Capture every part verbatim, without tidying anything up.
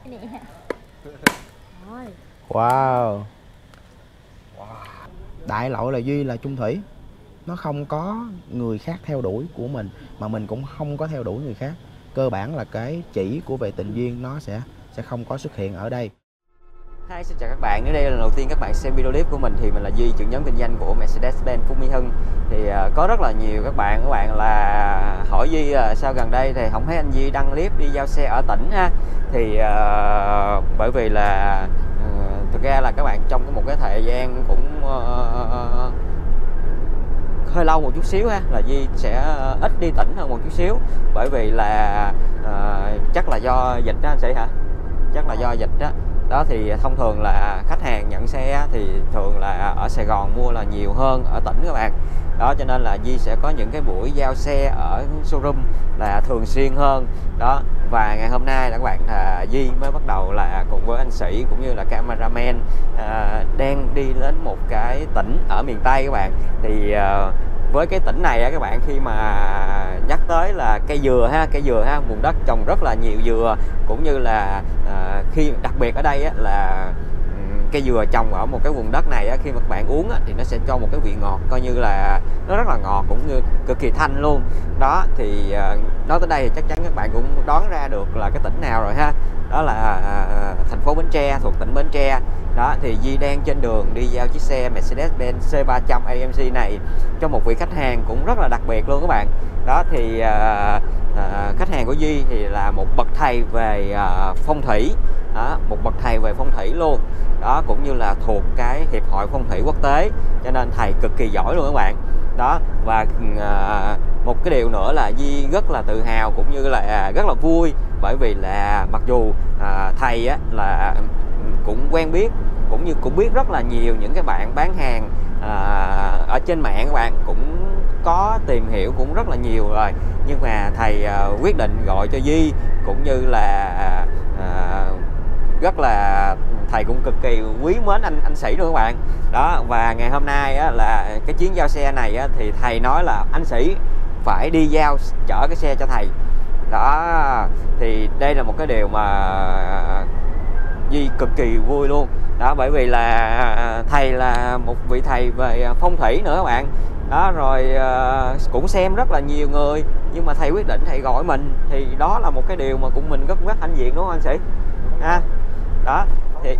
nè. Wow. Đại loại là Duy là chung thủy. Nó không có người khác theo đuổi của mình, mà mình cũng không có theo đuổi người khác. Cơ bản là cái chỉ của về tình duyên nó sẽ sẽ không có xuất hiện ở đây. Hi, xin chào các bạn. Nếu đây là lần đầu tiên các bạn xem video clip của mình thì mình là Duy, trưởng nhóm kinh doanh của Mercedes-Benz Phú Mỹ Hưng. Thì uh, có rất là nhiều các bạn các bạn là hỏi Duy uh, sao gần đây thì không thấy anh Duy đăng clip đi giao xe ở tỉnh ha. Thì uh, bởi vì là uh, thực ra là các bạn trong một cái thời gian cũng uh, hơi lâu một chút xíu ha, là Duy sẽ ít đi tỉnh hơn một chút xíu, bởi vì là uh, chắc là do dịch đó anh Sĩ hả? Chắc là do dịch đó. Đó thì thông thường là khách hàng nhận xe thì thường là ở Sài Gòn mua là nhiều hơn ở tỉnh các bạn. Đó cho nên là Duy sẽ có những cái buổi giao xe ở showroom là thường xuyên hơn. Đó, và ngày hôm nay là các bạn là Duy mới bắt đầu là cùng với anh Sĩ cũng như là cameraman à, đang đi đến một cái tỉnh ở miền Tây các bạn. Thì à, với cái tỉnh này á các bạn, khi mà nhắc tới là cây dừa ha, cây dừa ha, vùng đất trồng rất là nhiều dừa, cũng như là à, khi đặc biệt ở đây á, là cây dừa trồng ở một cái vùng đất này á, khi mà các bạn uống á, thì nó sẽ cho một cái vị ngọt, coi như là nó rất là ngọt cũng như cực kỳ thanh luôn. Đó thì à, nói tới đây thì chắc chắn các bạn cũng đoán ra được là cái tỉnh nào rồi ha. Đó là à, thành phố Bến Tre, thuộc tỉnh Bến Tre. Đó thì Duy đang trên đường đi giao chiếc xe Mercedes-Benz C ba trăm A M G này cho một vị khách hàng cũng rất là đặc biệt luôn các bạn. Đó thì à, à, khách hàng của Duy thì là một bậc thầy về à, phong thủy. Đó, một bậc thầy về phong thủy luôn. Đó, cũng như là thuộc cái hiệp hội phong thủy quốc tế, cho nên thầy cực kỳ giỏi luôn các bạn. Đó, và à, một cái điều nữa là Duy rất là tự hào cũng như là à, rất là vui, bởi vì là mặc dù à, thầy á, là cũng quen biết cũng như cũng biết rất là nhiều những cái bạn bán hàng à, ở trên mạng, các bạn cũng có tìm hiểu cũng rất là nhiều rồi, nhưng mà thầy à, quyết định gọi cho Duy, cũng như là à, rất là thầy cũng cực kỳ quý mến anh anh Sĩ luôn các bạn. Đó, và ngày hôm nay á, là cái chuyến giao xe này á, thì thầy nói là anh Sĩ phải đi giao chở cái xe cho thầy. Đó thì đây là một cái điều mà Duy cực kỳ vui luôn. Đó, bởi vì là thầy là một vị thầy về phong thủy nữa các bạn. Đó rồi cũng xem rất là nhiều người, nhưng mà thầy quyết định thầy gọi mình, thì đó là một cái điều mà cũng mình rất rất hãnh diện đúng không anh Sĩ? À, đó thì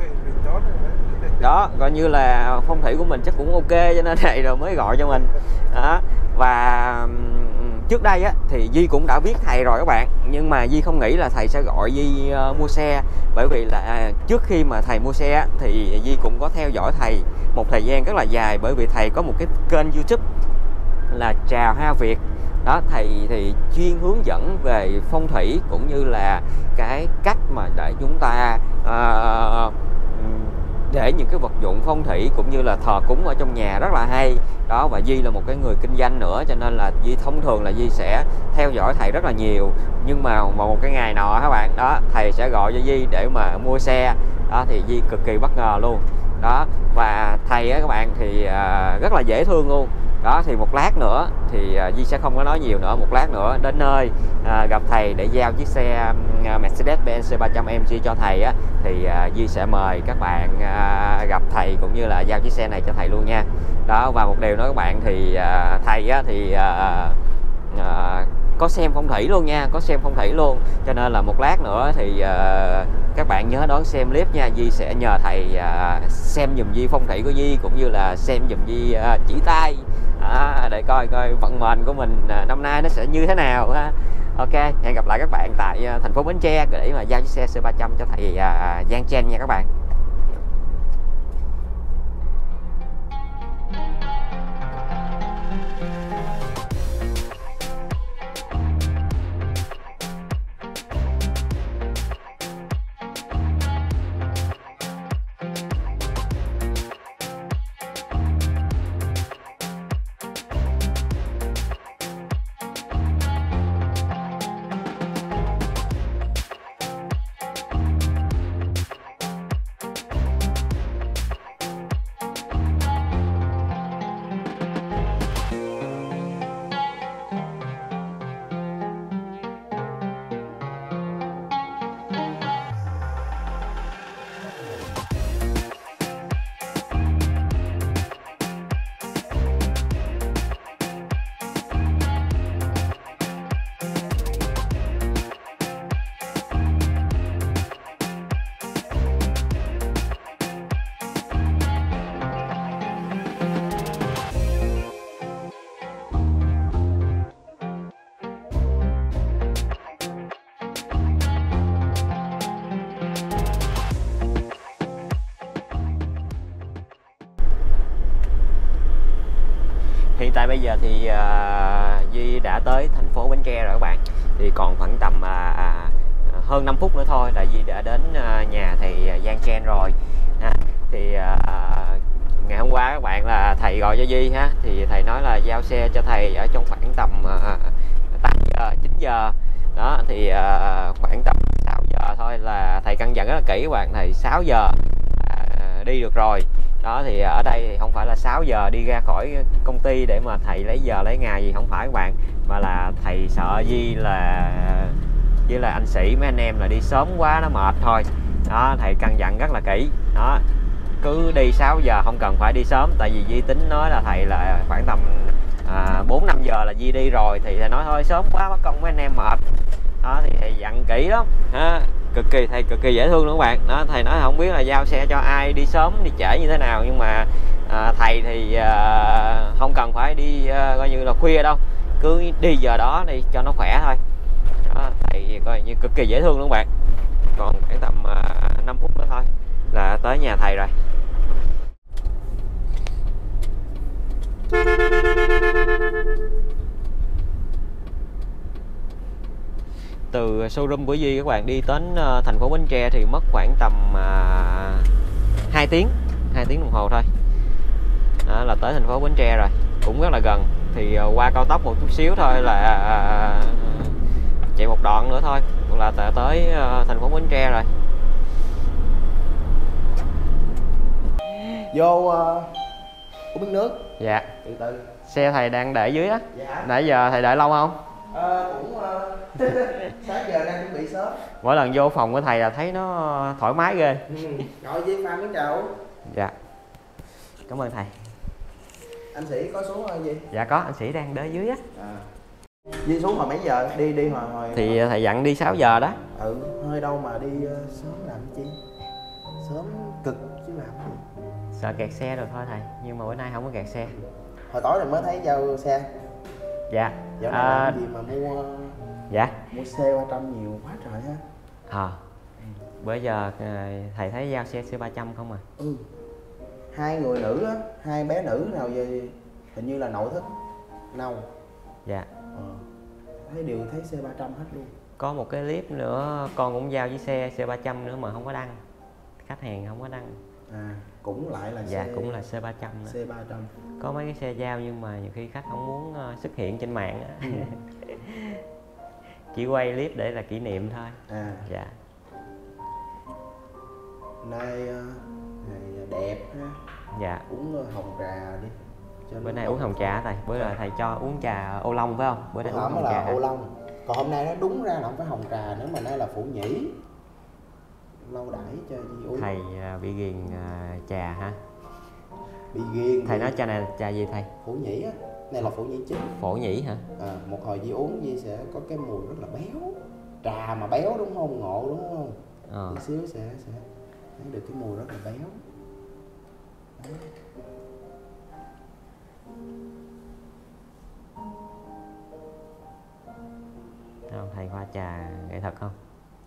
đó coi như là phong thủy của mình chắc cũng ok, cho nên thầy rồi mới gọi cho mình. Đó, và trước đây á, thì Duy cũng đã biết thầy rồi các bạn, nhưng mà Duy không nghĩ là thầy sẽ gọi Duy uh, mua xe, bởi vì là trước khi mà thầy mua xe thì Duy cũng có theo dõi thầy một thời gian rất là dài, bởi vì thầy có một cái kênh YouTube là Chào Ha Việt. Đó, thầy thì chuyên hướng dẫn về phong thủy cũng như là cái cách mà để chúng ta uh, để những cái vật dụng phong thủy cũng như là thờ cúng ở trong nhà rất là hay. Đó, và Duy là một cái người kinh doanh nữa, cho nên là Duy thông thường là Duy sẽ theo dõi thầy rất là nhiều. Nhưng mà một cái ngày nọ các bạn, đó thầy sẽ gọi cho Duy để mà mua xe. Đó thì Duy cực kỳ bất ngờ luôn. Đó, và thầy á các bạn thì uh, rất là dễ thương luôn. Đó thì một lát nữa thì uh, Duy sẽ không có nói nhiều nữa, một lát nữa đến nơi uh, gặp thầy để giao chiếc xe uh, Mercedes-Benz C ba trăm A M G cho thầy á, thì uh, Duy sẽ mời các bạn uh, gặp thầy cũng như là giao chiếc xe này cho thầy luôn nha. Đó, và một điều nữa các bạn thì uh, thầy á thì uh, uh, có xem phong thủy luôn nha, có xem phong thủy luôn, cho nên là một lát nữa thì uh, các bạn nhớ đón xem clip nha. Duy sẽ nhờ thầy uh, xem giùm Duy phong thủy của Duy, cũng như là xem giùm Duy uh, chỉ tay à, để coi coi vận mệnh của mình uh, năm nay nó sẽ như thế nào ha. Ok, hẹn gặp lại các bạn tại uh, thành phố Bến Tre để mà giao chiếc xe C ba trăm cho thầy uh, Giang Chen nha các bạn. bây giờ thì à, Duy đã tới thành phố Bến Tre rồi các bạn. Thì còn khoảng tầm à, à, hơn năm phút nữa thôi là Duy đã đến à, nhà thầy Giang Chen rồi ha. Thì à, ngày hôm qua các bạn là thầy gọi cho Duy ha, thì thầy nói là giao xe cho thầy ở trong khoảng tầm à, tám giờ chín giờ đó, thì à, khoảng tầm sáu giờ thôi là thầy căn dặn rất là kỹ các bạn, thầy sáu giờ à, đi được rồi đó. Thì ở đây thì không phải là sáu giờ đi ra khỏi công ty để mà thầy lấy giờ lấy ngày gì, không phải các bạn, mà là thầy sợ Duy là với là anh Sĩ mấy anh em là đi sớm quá nó mệt thôi đó. Thầy căn dặn rất là kỹ đó, cứ đi sáu giờ không cần phải đi sớm, tại vì Duy tính nói là thầy là khoảng tầm à, bốn năm giờ là Duy đi rồi, thì thầy nói thôi sớm quá mất công mấy anh em mệt đó. Thì thầy dặn kỹ lắm ha, cực kỳ thầy cực kỳ dễ thương luôn các bạn đó. Thầy nói không biết là giao xe cho ai đi sớm đi trễ như thế nào, nhưng mà à, thầy thì à, không cần phải đi à, coi như là khuya đâu, cứ đi giờ đó đi cho nó khỏe thôi đó. Thầy coi như cực kỳ dễ thương luôn các bạn. Còn khoảng tầm à, năm phút nữa thôi là tới nhà thầy rồi. Từ showroom của Duy các bạn đi đến uh, thành phố Bến Tre thì mất khoảng tầm uh, hai tiếng hai tiếng đồng hồ thôi đó, là tới thành phố Bến Tre rồi, cũng rất là gần. Thì uh, qua cao tốc một chút xíu thôi là uh, chạy một đoạn nữa thôi là tới uh, thành phố Bến Tre rồi. Vô uh, uống miếng nước. Dạ. Từ từ. Xe thầy đang để dưới á. Dạ. Nãy giờ thầy đợi lâu không? Ờ, cũng uh, sáng giờ đang chuẩn bị sớm. Mỗi lần vô phòng của thầy là thấy nó thoải mái ghê. Ừ. Gọi với pha miếng trà uống. Dạ. Cảm ơn thầy. Anh Sĩ có xuống không gì? Dạ có, anh Sĩ đang đợi dưới á. À. Đi xuống hồi mấy giờ? Đi đi hồi hồi thì hồi... thầy dặn đi sáu giờ đó. Ừ, hơi đâu mà đi uh, sớm làm chi? Sớm cực chứ làm gì? Sợ kẹt xe rồi thôi thầy, nhưng mà bữa nay không có kẹt xe. Hồi tối này mới thấy giao xe. Dạ. Dạo này à... làm gì mà mua dạ mua xe ba trăm nhiều quá trời ha. À, bữa giờ thầy thấy giao xe C ba trăm không à? Ừ. Hai người nữ á, hai bé nữ nào về hình như là nội thất nâu. Dạ. Ờ. Thấy đều thấy C ba trăm hết luôn. Có một cái clip nữa con cũng giao với xe C ba trăm nữa mà không có đăng, khách hàng không có đăng. À, cũng lại là dạ C... cũng là C ba trăm nữa. C ba trăm. Có mấy cái xe giao nhưng mà nhiều khi khách không muốn uh, xuất hiện trên mạng á. Ừ. Chỉ quay clip để là kỷ niệm thôi. À. Dạ. Nay ngày đẹp ha. Dạ. Uống hồng trà đi. Cho bữa nay uống hồng trà thầy, bữa nay thầy cho uống trà ô long phải không? Bữa nay uống hồng là trà. ô long. Còn hôm nay nó đúng ra là không phải hồng trà nữa mà nay là phủ nhĩ. Lâu đãi cho Di uống. Thầy uh, bị ghiền uh, trà hả? Bị ghiền. Thầy nói trà này trà gì thầy? Phủ nhĩ á. Này là phủ nhĩ chính. Phổ nhĩ hả? À, một hồi Di uống Di sẽ có cái mùi rất là béo. Trà mà béo đúng không? Ngộ đúng không? Ờ. Tí xíu sẽ sẽ thấy được cái mùi rất là béo. Đấy. Không, thầy pha trà nghệ thuật không?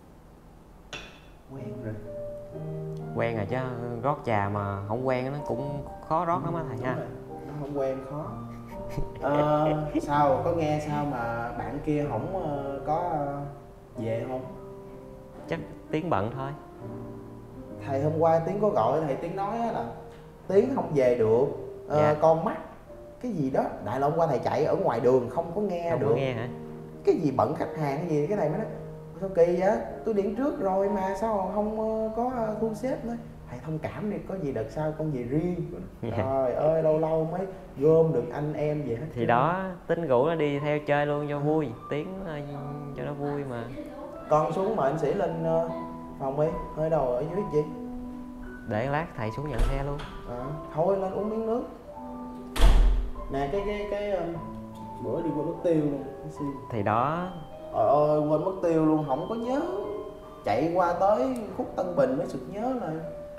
Quen rồi. Quen rồi chứ rót trà mà không quen nó cũng khó rót lắm á thầy ha. Nó không quen khó. Ờ, sao có nghe sao mà bạn kia không uh, có uh, về không? Chắc Tiến bận thôi. Thầy hôm qua Tiến có gọi thầy Tiến nói là Tiến không về được. uh, dạ. Con mắc cái gì đó. Đại là hôm qua thầy chạy ở ngoài đường không có nghe không được. Có nghe hả? Cái gì bận khách hàng cái gì, cái này mới nói sao kỳ vậy, tôi điện trước rồi mà sao không có thu xếp nữa. Thầy thông cảm đi, có gì đợt sau con về riêng. Dạ. Trời ơi lâu lâu mới gom được anh em về hết. Thì đó tính rủ nó đi theo chơi luôn cho vui, Tiến cho nó vui mà. Con xuống mời anh Sĩ lên phòng đi, hơi đầu ở dưới gì để lát thầy xuống nhận xe luôn. À, thôi lên uống miếng nước nè. Cái cái cái um, bữa đi quên mất tiêu luôn thì đó. Trời ơi quên mất tiêu luôn, không có nhớ. Chạy qua tới khúc Tân Bình mới sực nhớ lại.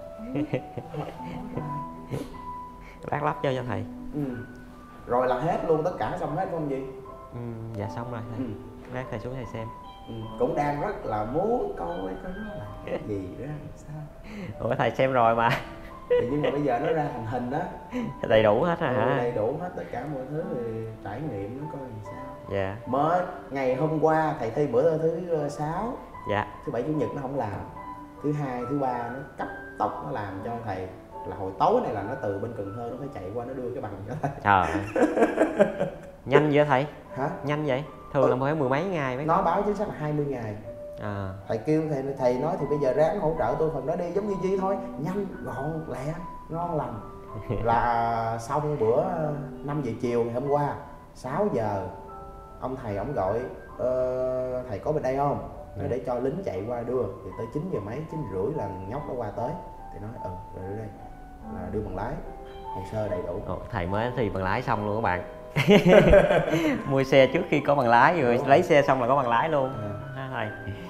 Lát lắp cho cho thầy. Ừ. Rồi là hết luôn, tất cả xong hết không gì? Ừ, dạ xong rồi thầy. Ừ. Lát thầy xuống thầy xem. Ừ. Cũng đang rất là muốn coi coi nó là cái gì đó sao. Ủa thầy xem rồi mà. Thì nhưng mà bây giờ nó ra thành hình đó, đầy đủ hết rồi ừ, hả? đầy đủ hết tất cả mọi thứ thì trải nghiệm nó coi làm sao. Dạ. Mới ngày hôm qua thầy thi bữa thứ sáu, dạ, thứ bảy chủ nhật nó không làm, thứ hai thứ ba nó cấp tốc nó làm cho thầy, là hồi tối này là nó từ bên Cần Thơ nó phải chạy qua nó đưa cái bằng cho thầy. trời nhanh vậy thầy? Hả? Nhanh vậy? Thường ừ. là phải mười mấy ngày mấy. Nó báo chính xác là hai mươi ngày. À. Thầy kêu thầy thầy nói thì bây giờ ráng hỗ trợ tôi phần đó đi, giống như Duy thôi, nhanh gọn lẹ ngon lành. Là xong bữa năm giờ chiều ngày hôm qua, sáu giờ ông thầy ổng gọi ờ, thầy có bên đây không? Nói để cho lính chạy qua đưa, thì tới chín giờ mấy, chín rưỡi là nhóc nó qua tới, thì nói ừ rồi đưa đây là đưa bằng lái, hồ sơ đầy đủ. Ồ, thầy mới thi bằng lái xong luôn các bạn. Mua xe trước khi có bằng lái rồi, lấy xe xong là có bằng lái luôn. À. Thầy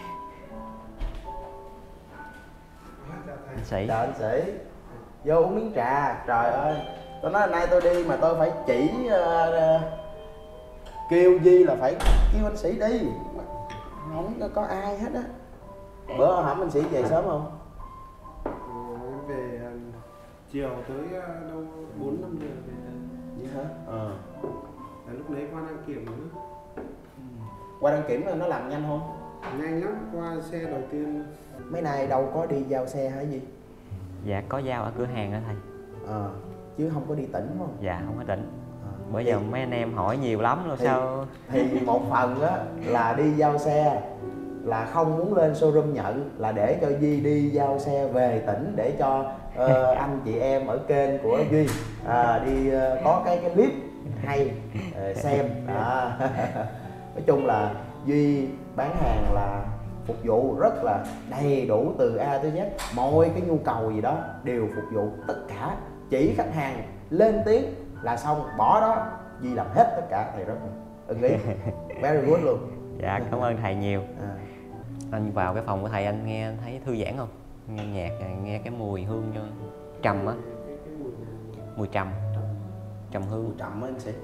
anh sĩ, Trời anh sĩ vô uống miếng trà. Trời ơi, tôi nói nay tôi đi mà tôi phải chỉ uh, kêu Di là phải kêu anh sĩ đi, không có, có ai hết á. Bữa hổm anh sĩ về sớm không? Ừ, em về uh, chiều tới uh, đâu bốn năm giờ về. Vậy hả? Ờ. À, lúc đấy qua đăng kiểm nữa. Ừ. Qua đăng kiểm là nó làm nhanh không? Nhanh lắm, qua xe đầu tiên. Mấy này đâu có đi giao xe hả gì? dạ có giao ở cửa hàng đó thầy. Ờ, chứ không có đi tỉnh đúng không? Dạ không có tỉnh. À, Bởi giờ mấy anh em hỏi nhiều lắm rồi thì, sao. Thì một phần á là đi giao xe là không muốn lên showroom nhận, là để cho Duy đi giao xe về tỉnh để cho uh, anh chị em ở kênh của Duy uh, đi uh, có cái cái clip hay uh, xem đó. Nói chung là Duy bán hàng là phục vụ rất là đầy đủ từ A tới Z, mọi cái nhu cầu gì đó đều phục vụ tất cả, chỉ khách hàng lên tiếng là xong, bỏ đó Duy làm hết tất cả. Thầy rất ưng ý, very good luôn. Dạ cảm ơn thầy nhiều. À. Anh vào cái phòng của thầy anh nghe thấy thư giãn không? Nghe nhạc, nghe cái mùi hương cho trầm á, mùi trầm, trầm hương. Trầm á anh sĩ.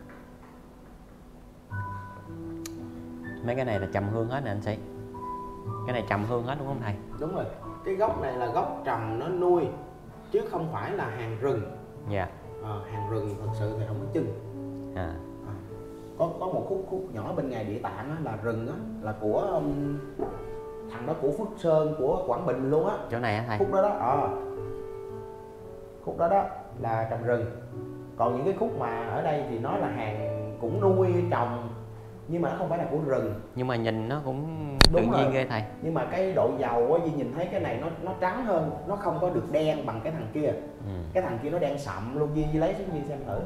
Mấy cái này là trầm hương hết nè anh sĩ. Cái này trầm hương hết đúng không thầy? Đúng rồi, cái gốc này là gốc trầm nó nuôi chứ không phải là hàng rừng. Dạ. À, hàng rừng thật sự thì không có chừng. À. À, có có một khúc khúc nhỏ bên ngoài địa tạng á, là rừng á, là của um, thằng đó của Phước Sơn của Quảng Bình luôn á. Chỗ này á thầy? Khúc đó đó, à, khúc đó đó là trầm rừng. Còn những cái khúc mà ở đây thì nó là hàng cũng nuôi trồng nhưng mà nó không phải là của rừng. Nhưng mà nhìn nó cũng Đúng tự rồi. nhiên ghê thầy. Nhưng mà cái độ dầu á, Duy nhìn thấy cái này nó nó trắng hơn, nó không có được đen bằng cái thằng kia. Ừ. Cái thằng kia nó đen sậm luôn, Duy, Duy lấy xuống Duy xem thử.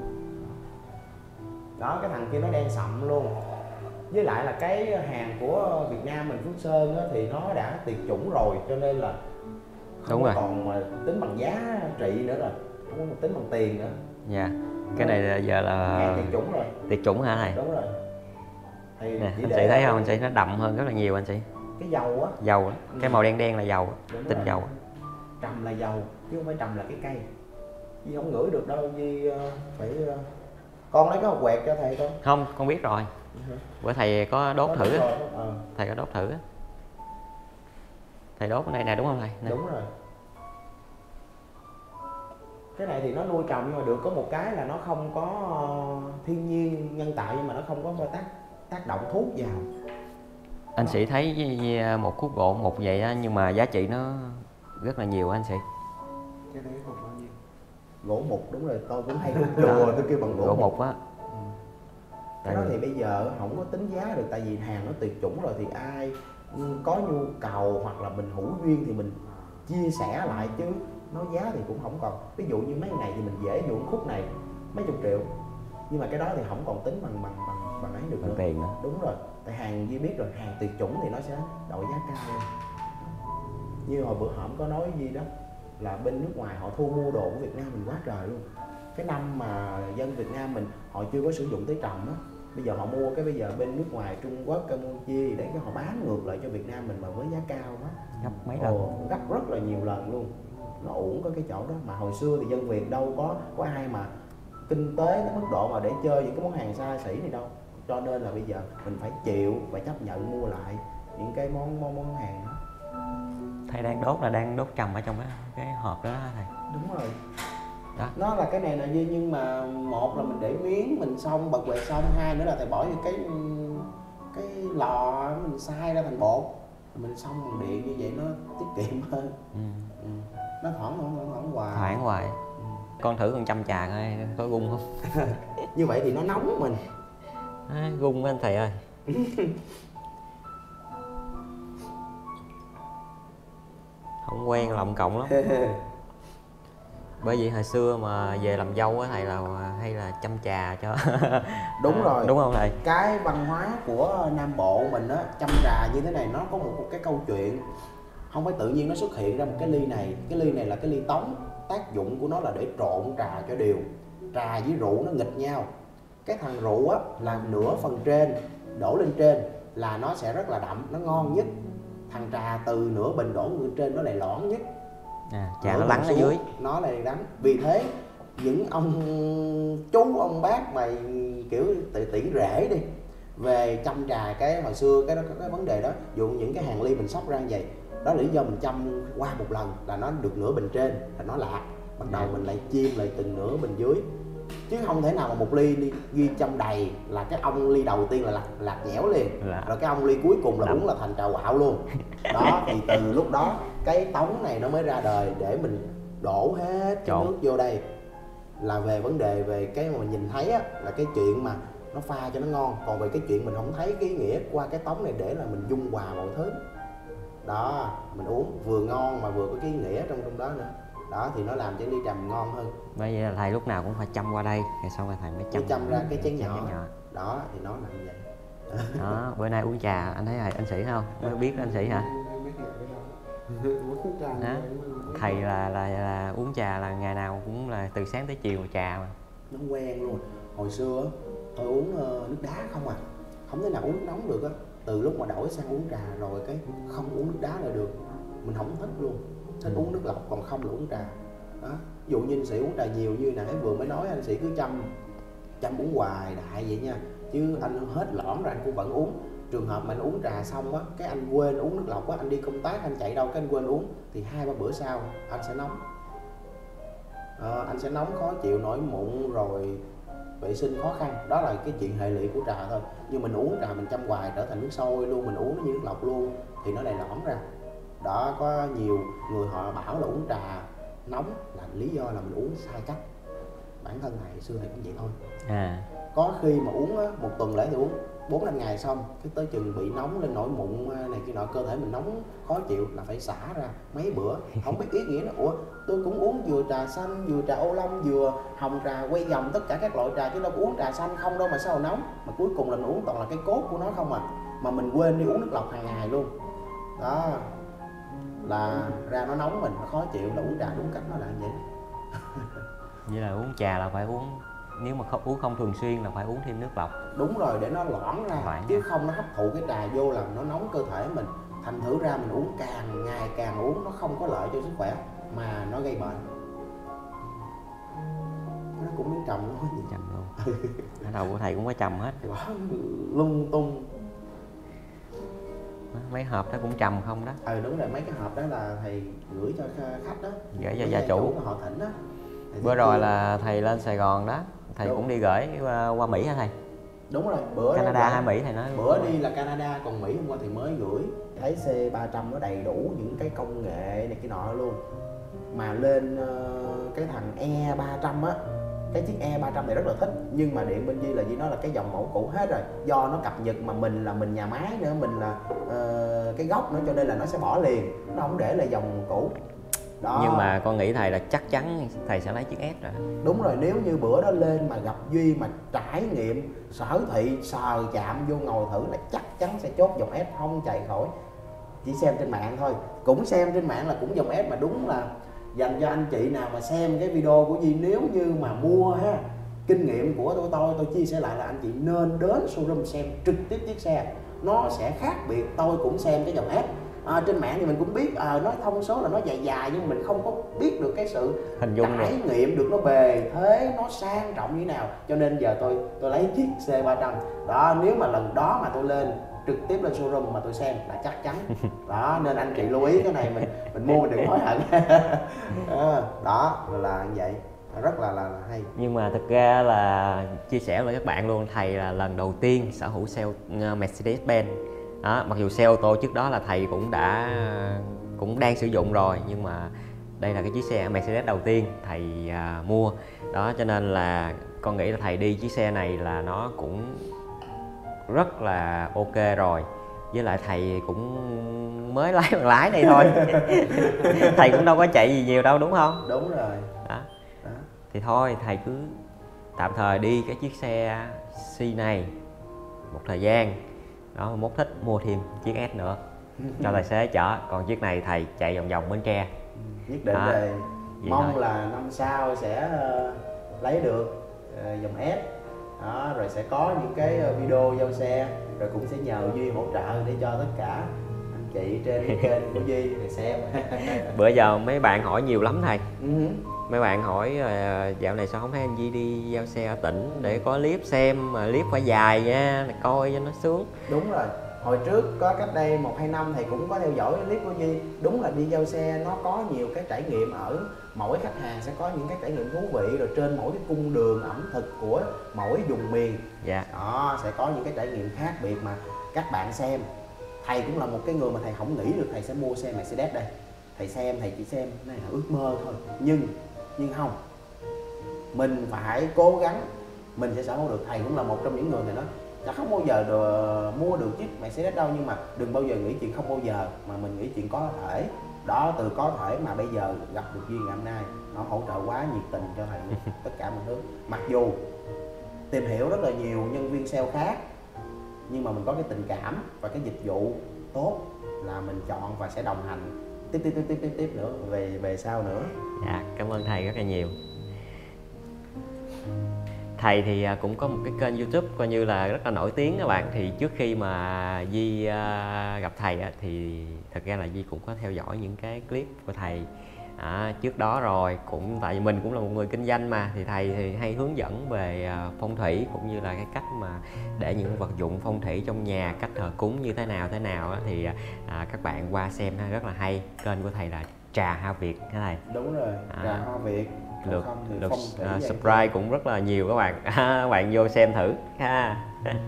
Đó, cái thằng kia nó đen sậm luôn. Với lại là cái hàng của Việt Nam mình Phước Sơn á, thì nó đã tuyệt chủng rồi, cho nên là không Đúng có rồi. còn mà tính bằng giá trị nữa rồi, không có tính bằng tiền nữa. Dạ. Cái này là giờ là Hàng tuyệt chủng rồi. tuyệt chủng hả thầy? Đúng rồi. Thì Nè, chỉ anh để chị thấy không? Anh chị nó đậm hơn rất là nhiều anh chị. cái dầu á, Dầu đó. Cái màu đen đen là dầu, đúng tinh rồi. dầu. Trầm là dầu chứ không phải trầm là cái cây. Duy không ngửi được đâu, Duy uh, phải uh... con lấy cái hộp quẹt cho thầy không? Không, con biết rồi. Bữa thầy có đốt Có thử á. ờ. Thầy có đốt thử á. Thầy đốt cái này nè đúng không thầy? Nè. Đúng rồi. Cái này thì nó nuôi trồng nhưng mà được có một cái là nó không có uh, thiên nhiên nhân tạo, nhưng mà nó không có tác tác động thuốc vào. Anh sĩ thấy một khúc gỗ một vậy á, nhưng mà giá trị nó rất là nhiều anh sĩ. Cái đấy khoảng bao nhiêu? Gỗ mục, đúng rồi, tôi cũng hay đùa tôi kêu bằng gỗ, Gỗ mục. mục á. Ừ. Cái đó thì bây giờ không có tính giá được, tại vì hàng nó tuyệt chủng rồi, thì ai có nhu cầu hoặc là mình hữu duyên thì mình chia sẻ lại, chứ nói giá thì cũng không còn. Ví dụ như mấy này thì mình dễ dụ khúc này mấy chục triệu, nhưng mà cái đó thì không còn tính bằng bằng bằng bằng ấy được Bằng nữa. tiền nữa. Đúng rồi, tại hàng Duy biết rồi, hàng tuyệt chủng thì nó sẽ đổi giá cao lên. Như hồi bữa hổm có nói gì đó là bên nước ngoài họ thu mua đồ của Việt Nam mình quá trời luôn. Cái năm mà dân Việt Nam mình họ chưa có sử dụng tới trầm á, bây giờ họ mua cái bây giờ bên nước ngoài Trung Quốc, Campuchia để cái họ bán ngược lại cho Việt Nam mình mà với giá cao quá, Gấp mấy lần. Ồ, gấp rất là nhiều lần luôn. Nó uổng có cái chỗ đó, mà hồi xưa thì dân Việt đâu có có ai mà kinh tế đến mức độ mà để chơi những cái món hàng xa xỉ này đâu, cho nên là bây giờ mình phải chịu và chấp nhận mua lại những cái món món, món hàng đó. Thầy đang đốt là đang đốt trầm ở trong cái cái hộp đó, đó thầy. Đúng rồi. Đó. Nó là cái này là Duy, nhưng mà một là mình để miếng mình xong bật quẹt xong, hai nữa là thầy bỏ vô cái cái lò mình xay ra thành bột, mình xong bằng điện, như vậy nó tiết kiệm hơn. Ừ. Ừ. Nó thoảng thoảng thoảng thoảng hoài. Thoảng hoài. Ừ. Con thử con chăm trà coi có gung không. Như vậy thì nó nóng mình. À, gung với anh thầy ơi. Không quen lộng cộng lắm. Bởi vì hồi xưa mà về làm dâu á thầy là hay là chăm trà cho. Đúng rồi. Đúng không thầy? Cái văn hóa của Nam Bộ mình á, chăm trà như thế này nó có một, một cái câu chuyện. Không phải tự nhiên nó xuất hiện ra một cái ly này. Cái ly này là cái ly tống. Tác dụng của nó là để trộn trà cho đều. Trà với rượu nó nghịch nhau. Cái thằng rượu á là nửa phần trên đổ lên trên là nó sẽ rất là đậm, nó ngon nhất. Thằng trà từ nửa bình đổ lên trên nó lại lõn nhất. À, trà nó lắng ở dưới, nó lại đắng. Vì thế những ông chú ông bác mà kiểu tỷ tỷ rể đi về chăm trà, cái hồi xưa cái đó có cái vấn đề đó, dụ những cái hàng ly mình xóc ra như vậy đó là lý do mình chăm qua một lần là nó được nửa bình trên là nó lạc, bắt đầu mình lại chiêm lại từng nửa bình dưới, chứ không thể nào mà một ly đi ghi chăm đầy là cái ông ly đầu tiên là lạc, lạc nhẽo liền là... rồi cái ông ly cuối cùng là Đậm. Uống là thành trà quạo luôn. Đó thì từ lúc đó cái tống này nó mới ra đời để mình đổ hết cái Trộn. nước vô đây, là về vấn đề về cái mà mình nhìn thấy á, là cái chuyện mà nó pha cho nó ngon, còn về cái chuyện mình không thấy cái ý nghĩa qua cái tống này để là mình dung hòa mọi thứ đó, mình uống vừa ngon mà vừa có cái ý nghĩa trong trong đó nữa. Đó thì nó làm cho ly trà mình ngon hơn. Bây giờ thầy lúc nào cũng phải chăm qua đây, rồi xong rồi thầy mới chăm, chăm ra cái chén nhỏ. nhỏ. Đó thì nó là như vậy. Đó, bữa nay uống trà anh thấy anh Sĩ không? Mới biết anh Sĩ hả? Uống trà đó. Thầy là, là là uống trà là ngày nào cũng là từ sáng tới chiều trà mà. Nó quen luôn. Hồi xưa tôi uống uh, nước đá không à, không thể nào uống nước nóng được á. Từ lúc mà đổi sang uống trà rồi cái không uống nước đá là được, mình không thích luôn, thích ừ. uống nước lọc còn không là uống trà. Đó, ví dụ như anh Sĩ uống trà nhiều như nãy vừa mới nói, anh Sĩ cứ chăm chăm uống hoài đại vậy nha, chứ anh hết lõn rồi anh cũng vẫn uống. Trường hợp mà anh uống trà xong á, cái anh quên uống nước lọc á, anh đi công tác anh chạy đâu cái anh quên uống thì hai ba bữa sau anh sẽ nóng. À, anh sẽ nóng khó chịu, nổi mụn rồi vệ sinh khó khăn, đó là cái chuyện hệ lụy của trà thôi. Nhưng mình uống trà mình chăm hoài trở thành nước sôi luôn, mình uống nó như nước lọc luôn thì nó lại lõn ra. Đó, có nhiều người họ bảo là uống trà nóng là lý do là mình uống sai cách. Bản thân thầy xưa thầy cũng vậy thôi. À. Có khi mà uống á, một tuần lễ thì uống bốn năm ngày xong cái tới chừng bị nóng lên nổi mụn này kia nọ, cơ thể mình nóng khó chịu là phải xả ra mấy bữa, không biết ý nghĩa nó. Ủa tôi cũng uống vừa trà xanh vừa trà ô long vừa hồng trà quay vòng tất cả các loại trà chứ đâu có uống trà xanh không đâu mà sao nóng, mà cuối cùng là mình uống toàn là cái cốt của nó không à, mà mình quên đi uống nước lọc hàng ngày luôn. Đó là ra nó nóng mình, nó khó chịu, là uống trà đúng cách nó là như vậy. Vậy là uống trà là phải uống, nếu mà không uống không thường xuyên là phải uống thêm nước lọc. Đúng rồi, để nó loãng ra, loãng chứ ra. Không nó hấp thụ cái trà vô làm nó nóng cơ thể mình, thành thử ra mình uống càng ngày càng uống nó không có lợi cho sức khỏe mà nó gây bệnh. Nó cũng biết trầm luôn. Trầm luôn. Ở đầu của thầy cũng có trầm hết. Lung tung. Mấy hộp đó cũng trầm không đó? Ừ đúng rồi, mấy cái hộp đó là thầy gửi cho khách đó, gửi cho gia chủ họ thỉnh đó. Bữa rồi là thầy lên Sài Gòn đó, thầy đúng. Cũng đi gửi qua, qua Mỹ hả thầy? Đúng rồi, bữa Canada hay Mỹ thầy nói? Bữa đi là Canada, còn Mỹ hôm qua thì mới gửi. Thấy C ba trăm nó đầy đủ những cái công nghệ này cái nọ luôn. Mà lên uh, cái thằng E ba trăm á, cái chiếc E ba trăm này rất là thích. Nhưng mà điện bên Duy là Duy nói là cái dòng mẫu cũ hết rồi. Do nó cập nhật mà mình là mình nhà máy nữa, mình là uh, cái gốc nữa, cho nên là nó sẽ bỏ liền, nó không để là dòng cũ. Đó. Nhưng mà con nghĩ thầy là chắc chắn thầy sẽ lấy chiếc S rồi. Đúng rồi, nếu như bữa đó lên mà gặp Duy mà trải nghiệm sở thị sờ chạm vô ngồi thử là chắc chắn sẽ chốt dòng S, không chạy khỏi. Chỉ xem trên mạng thôi, cũng xem trên mạng là cũng dòng S, mà đúng là dành cho anh chị nào mà xem cái video của Duy, nếu như mà mua ha, kinh nghiệm của tôi tôi tôi chia sẻ lại là anh chị nên đến showroom xem trực tiếp chiếc xe, nó sẽ khác biệt. Tôi cũng xem cái dòng S. À, trên mạng thì mình cũng biết à, nói thông số là nó dài dài, nhưng mình không có biết được cái sự hình dung trải rồi. nghiệm được nó bề thế, nó sang trọng như thế nào. Cho nên giờ tôi tôi lấy chiếc C ba trăm đó. Nếu mà lần đó mà tôi lên trực tiếp lên showroom mà tôi xem là chắc chắn. Đó nên anh chị lưu ý cái này, mình mình mua mình đừng hối hận. Đó là như vậy, rất là, là là hay. Nhưng mà thực ra là chia sẻ với các bạn luôn, thầy là lần đầu tiên sở hữu xe Mercedes-Benz. Đó, mặc dù xe ô tô trước đó là thầy cũng đã cũng đang sử dụng rồi, nhưng mà đây là cái chiếc xe Mercedes đầu tiên thầy à, mua. Đó cho nên là con nghĩ là thầy đi chiếc xe này là nó cũng rất là ok rồi. Với lại thầy cũng mới lái bằng lái này thôi. Thầy cũng đâu có chạy gì nhiều đâu đúng không? Đúng rồi. Đó. Đó. Thì thôi thầy cứ tạm thời đi cái chiếc xe C này một thời gian. Đó, mốt thích mua thêm chiếc S nữa cho tài xế chở. Còn chiếc này thầy chạy vòng vòng Bến Tre. Nhất định đó. Rồi. Mong thôi. là năm sau sẽ uh, lấy được uh, dòng S. Đó, rồi sẽ có những cái video giao xe, rồi cũng sẽ nhờ Duy hỗ trợ để cho tất cả anh chị trên cái kênh của Duy để xem. Bữa giờ mấy bạn hỏi nhiều lắm thầy. Uh-huh. Mấy bạn hỏi uh, dạo này sao không thấy anh Duy đi giao xe ở tỉnh để có clip xem, mà clip phải dài nha, coi cho nó sướng. Đúng rồi, hồi trước có cách đây một hai năm thầy cũng có theo dõi clip của Duy. Đúng là đi giao xe nó có nhiều cái trải nghiệm, ở mỗi khách hàng sẽ có những cái trải nghiệm thú vị, rồi trên mỗi cái cung đường ẩm thực của mỗi vùng miền. Dạ. Đó sẽ có những cái trải nghiệm khác biệt mà các bạn xem. Thầy cũng là một cái người mà thầy không nghĩ được thầy sẽ mua xe Mercedes đây. Thầy xem, thầy chỉ xem này là ước mơ thôi, nhưng nhưng không, mình phải cố gắng mình sẽ sở hữu được. Thầy cũng là một trong những người này đó, đã không bao giờ được mua được chiếc Mercedes đâu, nhưng mà đừng bao giờ nghĩ chuyện không bao giờ, mà mình nghĩ chuyện có thể. Đó, từ có thể mà bây giờ gặp được Duy ngày hôm nay, nó hỗ trợ quá nhiệt tình cho thầy luôn, tất cả mọi thứ. Mặc dù tìm hiểu rất là nhiều nhân viên sale khác, nhưng mà mình có cái tình cảm và cái dịch vụ tốt là mình chọn và sẽ đồng hành tiếp tiếp tiếp tiếp tiếp tiếp nữa về về sau nữa. Dạ, cảm ơn thầy rất là nhiều. Thầy thì cũng có một cái kênh YouTube coi như là rất là nổi tiếng các bạn. Thì trước khi mà Duy gặp thầy thì thật ra là Duy cũng có theo dõi những cái clip của thầy à, trước đó rồi. Cũng tại vì mình cũng là một người kinh doanh mà, thì thầy thì hay hướng dẫn về phong thủy cũng như là cái cách mà để những vật dụng phong thủy trong nhà, cách thờ cúng như thế nào thế nào đó, thì à, các bạn qua xem rất là hay. Kênh của thầy là Trà Hoa Việt hả thầy? Đúng rồi, Trà à, Hoa Việt. Lượt, lượt uh, subscribe cũng rất là nhiều các bạn. Các bạn vô xem thử ha.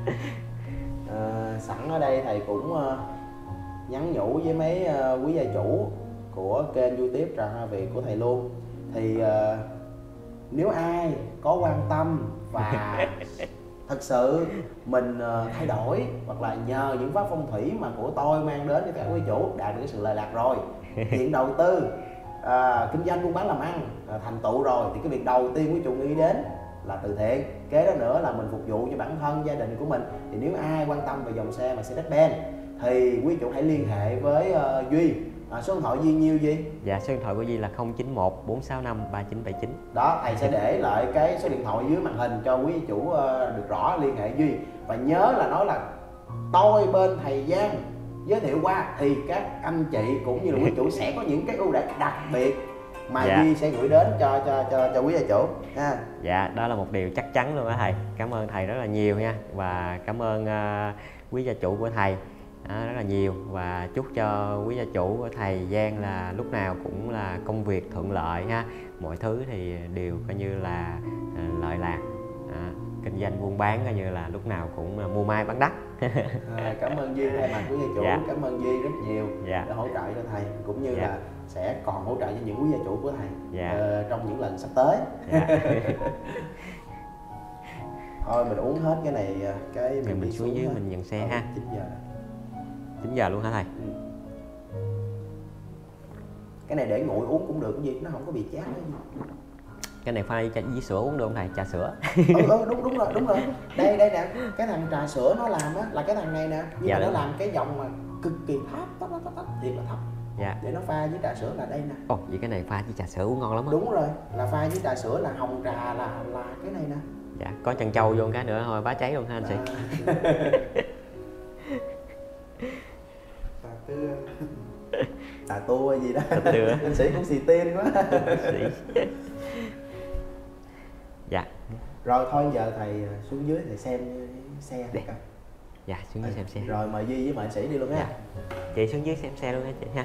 À, sẵn ở đây thầy cũng uh, nhắn nhủ với mấy uh, quý gia chủ của kênh YouTube Trà Hoa Việt của thầy luôn. Thì uh, nếu ai có quan tâm và thật sự mình uh, thay đổi, hoặc là nhờ những pháp phong thủy mà của tôi mang đến cho các quý chủ đạt được cái sự lợi lạc rồi, chuyện đầu tư À, kinh doanh buôn bán làm ăn à, thành tựu rồi, thì cái việc đầu tiên quý chủ nghĩ đến là từ thiện. Kế đó nữa là mình phục vụ cho bản thân, gia đình của mình. Thì nếu ai quan tâm về dòng xe Mercedes-Benz thì quý chủ hãy liên hệ với uh, Duy. à, Số điện thoại Duy nhiêu Duy? Dạ, số điện thoại của Duy là không chín một bốn sáu năm ba chín bảy chín. Đó, thầy sẽ để lại cái số điện thoại dưới màn hình cho quý chủ uh, được rõ liên hệ Duy. Và nhớ là nói là tôi bên thầy Giang giới thiệu qua, thì các anh chị cũng như là quý chủ sẽ có những cái ưu đãi đặc biệt mà dạ. Duy sẽ gửi đến cho cho cho cho quý gia chủ ha. Dạ, đó là một điều chắc chắn luôn đó thầy. Cảm ơn thầy rất là nhiều nha, và cảm ơn uh, quý gia chủ của thầy à, rất là nhiều, và chúc cho quý gia chủ của thầy Giang là lúc nào cũng là công việc thuận lợi ha, mọi thứ thì đều coi như là uh, lợi lạc. À, kinh doanh buôn bán coi như là lúc nào cũng là mua mai bán đắt. à, cảm ơn Duy thay mặt quý gia chủ. Dạ. Cảm ơn Duy rất nhiều dạ. đã hỗ trợ cho thầy, cũng như dạ. là sẽ còn hỗ trợ cho những quý gia chủ của thầy dạ. uh, trong những lần sắp tới. Dạ. Thôi mình uống hết cái này, cái mình, mình đi xuống dưới hết. Mình nhận xe Thôi, ha. chín giờ chín giờ luôn hả thầy? Ừ. Cái này để nguội uống cũng được cái gì, nó không có bị chát gì. Cái này pha với sữa uống được không thầy? Trà sữa. ừ, ừ, đúng đúng rồi, đúng rồi. Đây đây nè, cái thằng trà sữa nó làm á là cái thằng này nè, nhưng dạ, mà nó làm cái dòng mà cực kỳ thấp, thấp, thấp, thấp, thiệt là thấp. Dạ. Để nó pha với trà sữa là đây nè. Ồ, vậy cái này pha với trà sữa uống ngon lắm á. Đúng rồi, là pha với trà sữa là hồng trà là là cái này nè. Dạ, có chân trâu vô một cái nữa thôi bá cháy luôn ha anh Sĩ. Tà tư tà tu hay gì đó. Anh Sĩ cũng xì tiên quá. Dạ. Rồi thôi giờ thầy xuống dưới thầy xem xe đi. Dạ xuống dưới xem xe. Rồi mời Duy với mời anh Sĩ đi luôn ha. Dạ. Chị xuống dưới xem xe luôn ha chị ha.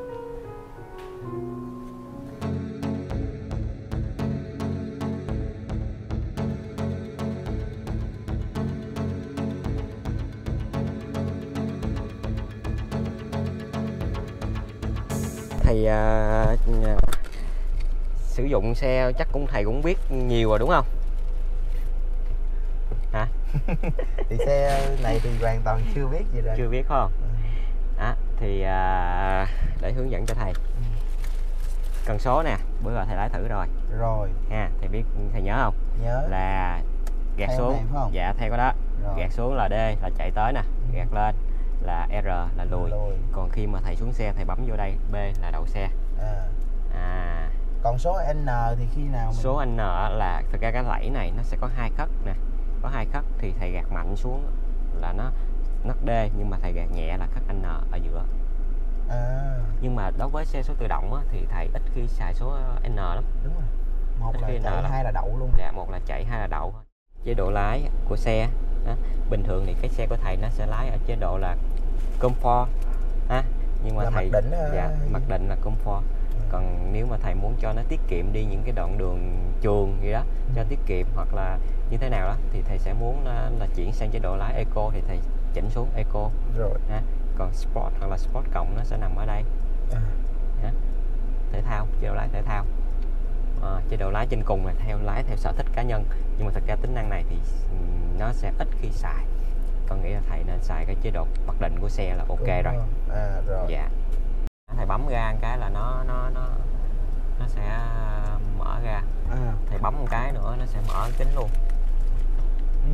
Thầy à, sử dụng xe chắc cũng thầy cũng biết nhiều rồi đúng không? Hả? Thì xe này thì hoàn toàn chưa biết gì rồi. Chưa biết phải không? À, thì à, để hướng dẫn cho thầy. Cần số nè, bữa rồi thầy lái thử rồi. Rồi. Ha, thầy biết thầy nhớ không? Nhớ. Là gạt theo xuống. này, phải không? Dạ theo cái đó. Rồi. Gạt xuống là D là chạy tới nè, gạt lên là R là lùi. lùi. Còn khi mà thầy xuống xe thầy bấm vô đây, B là đậu xe. À. À. Còn số N thì khi nào mình... Số N là thực ra cái lẫy này nó sẽ có hai khất nè, có hai khất thì thầy gạt mạnh xuống là nó nấc D, nhưng mà thầy gạt nhẹ là khất N ở giữa. À. Nhưng mà đối với xe số tự động á, thì thầy ít khi xài số N lắm. Đúng rồi. Một ít là khi chạy, N hai là đậu luôn. Dạ, một là chạy, hai là đậu thôi. Chế độ lái của xe đó. Bình thường thì cái xe của thầy nó sẽ lái ở chế độ là comfort á, nhưng mà là thầy mặc định, dạ, mặc định là comfort. Còn nếu mà thầy muốn cho nó tiết kiệm đi những cái đoạn đường trường gì đó, cho tiết kiệm hoặc là như thế nào đó, thì thầy sẽ muốn là, là chuyển sang chế độ lái eco thì thầy chỉnh xuống eco rồi. Ha. Còn sport hoặc là sport cộng nó sẽ nằm ở đây. À. Ha. Thể thao, chế độ lái thể thao. À, chế độ lái trên cùng là theo lái theo sở thích cá nhân, nhưng mà thật ra tính năng này thì nó sẽ ít khi xài. Con nghĩ là thầy nên xài cái chế độ mặc định của xe là ok. Đúng rồi. À, rồi. Dạ. Thầy bấm ga một cái là nó nó nó nó sẽ mở ra. À. Thầy bấm một cái nữa nó sẽ mở kính luôn. Ừ.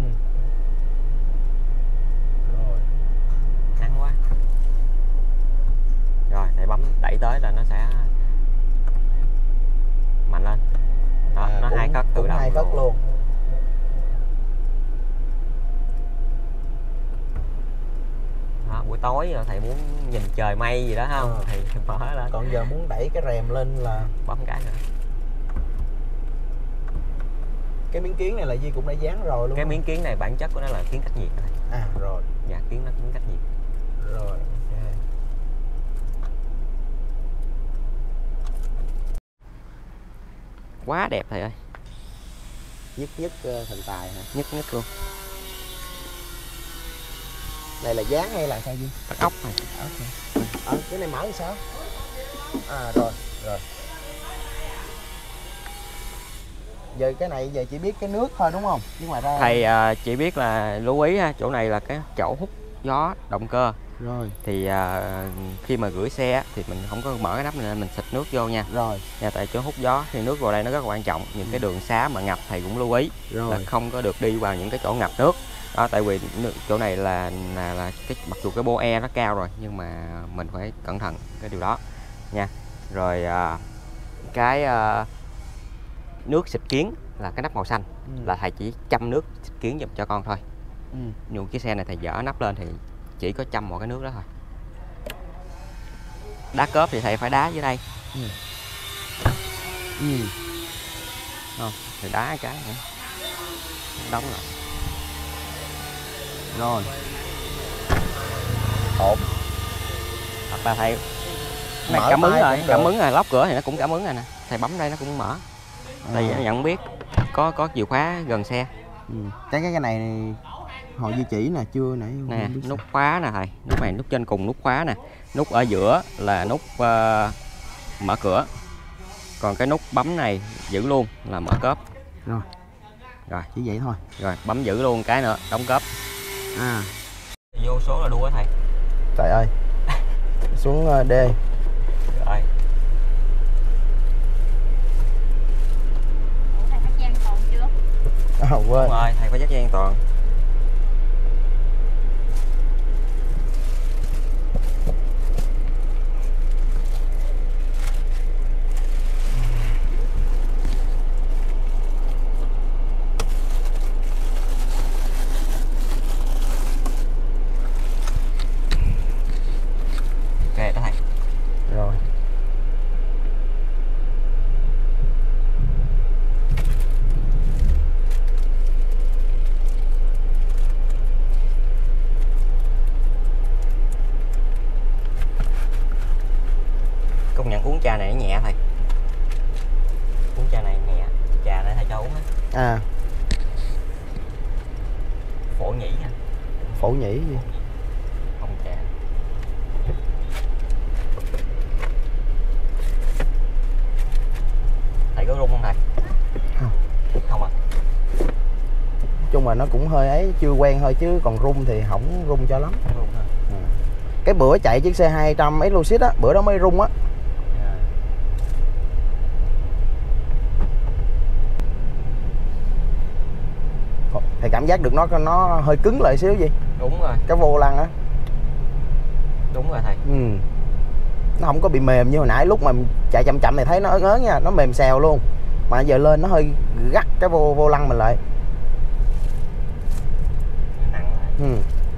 Rồi. Nắng quá. Rồi thầy bấm đẩy tới là nó sẽ mạnh lên. Đó, à, nó cũng, hai khất tự động hai khất luôn. luôn. Đó, buổi tối rồi thầy muốn nhìn trời mây gì đó không? À. Thì mở lên. Còn giờ muốn đẩy cái rèm lên là bấm cái nữa. Cái miếng kiến này là Duy cũng đã dán rồi luôn. Cái không? miếng kiến này bản chất của nó là kiến cách nhiệt này. À rồi. Dạ, kiến nó kiến cách nhiệt. Rồi. Okay. Quá đẹp thầy ơi. Nhất nhất uh, thần tài hả? Nhất nhất luôn. Này là dán hay là sao Duy? Tắt ốc này. Okay. Ờ, cái này mở thì sao? À rồi, rồi. Giờ cái này giờ chỉ biết cái nước thôi đúng không? Nhưng mà ra thầy uh, chỉ biết là lưu ý ha, chỗ này là cái chỗ hút gió động cơ. Rồi. Thì uh, khi mà gửi xe thì mình không có mở cái nắp này nên mình xịt nước vô nha. Rồi. Nha, tại chỗ hút gió thì nước vào đây nó rất là quan trọng. Những ừ. cái đường xá mà ngập thầy cũng lưu ý. Rồi. Là không có được đi vào những cái chỗ ngập nước. Đó, tại vì chỗ này là là, là cái mặc dù cái bô e nó cao rồi nhưng mà mình phải cẩn thận cái điều đó nha. Rồi uh, cái uh, nước xịt kiến là cái nắp màu xanh. Ừ. Là thầy chỉ chăm nước xịt kiến giùm cho con thôi. Ừ. Nhưng cái xe này thầy dỡ nắp lên thì chỉ có chăm một cái nước đó thôi. Đá cớp thì thầy phải đá dưới đây. Ừ. Ừ. Không, thì đá cái nữa. Đóng lại. Rồi. Ổn. Thật là thầy này cảm ứng rồi, cảm ứng rồi, lóc cửa thì nó cũng cảm ứng rồi nè. Thầy bấm đây nó cũng mở. Tại vì nhận biết có có chìa khóa gần xe. Ừ. Cái cái cái này hồi Duy chỉ nè, chưa nãy nè, nút khóa nè thầy, nút này nút trên cùng nút khóa nè, nút ở giữa là nút uh, mở cửa, còn cái nút bấm này giữ luôn là mở cốp. Rồi, rồi chỉ vậy thôi. Rồi bấm giữ luôn cái nữa đóng cốp. À, vô số là đua thầy. Trời ơi, xuống D. Rồi. Thầy thắt dây an toàn chưa? À, quên. Đúng rồi, thầy phải dắt dây an toàn. Ok đó thầy. Rồi. Công nhận uống trà này nó nhẹ thầy. Uống trà này nhẹ, trà này thầy cho uống á. À. Phổ nhĩ hả? Phổ nhĩ gì? Không trà. Thầy có rung không thầy? Không. Không à? Chung mà nó cũng hơi ấy, chưa quen thôi chứ còn rung thì không rung cho lắm. Không rung hả? Ừ. Cái bữa chạy chiếc xe hai trăm Exluxit á, bữa đó mới rung á. Yeah. Thì cảm giác được nó nó hơi cứng lại xíu gì. Đúng rồi. Cái vô lăng á. Đúng rồi thầy. Ừ. Nó không có bị mềm như hồi nãy lúc mà chạy chậm chậm này thấy nó ớn ớn nha, nó mềm xèo luôn. Mà giờ lên nó hơi gắt cái vô vô lăng mình lại. Nó nặng lại. Ừ.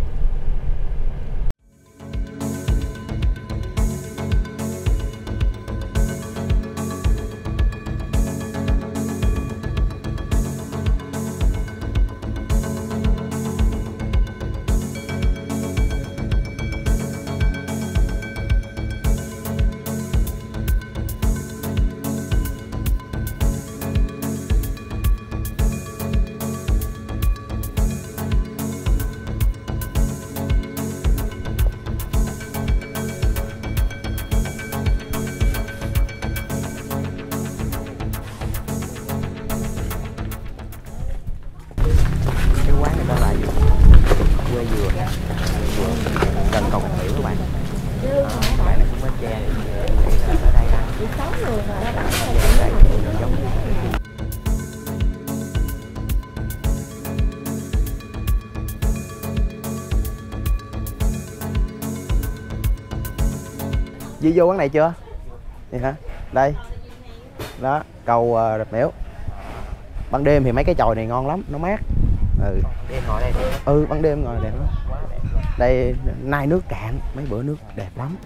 Gần cầu Cát Biểu các bạn. Đó, các bạn này cũng Bến Tre thì ở đây ăn giống như Di vô quán này chưa? Vậy hả? Đây. Đó, cầu uh, Rạch Miễu. Ban đêm thì mấy cái chòi này ngon lắm, nó mát. Ừ. Đêm ngồi đây đẹp. Ừ, ban đêm ngồi đẹp lắm. Đây nay nước cạn, mấy bữa nước đẹp lắm.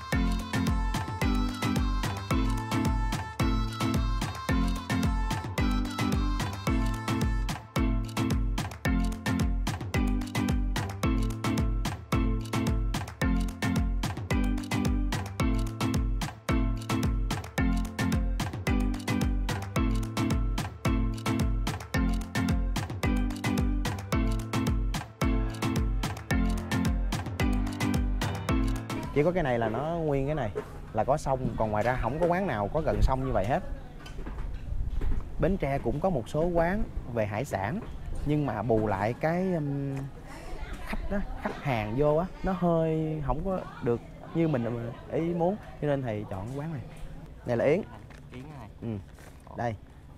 Chỉ có cái này là nó nguyên cái này là có sông, còn ngoài ra không có quán nào có gần sông như vậy hết. Bến Tre cũng có một số quán về hải sản, nhưng mà bù lại cái um, khách đó, khách hàng vô á, nó hơi không có được như mình ý muốn, cho nên thầy chọn cái quán này. Này là yến. Yến này. Ừ. Đây.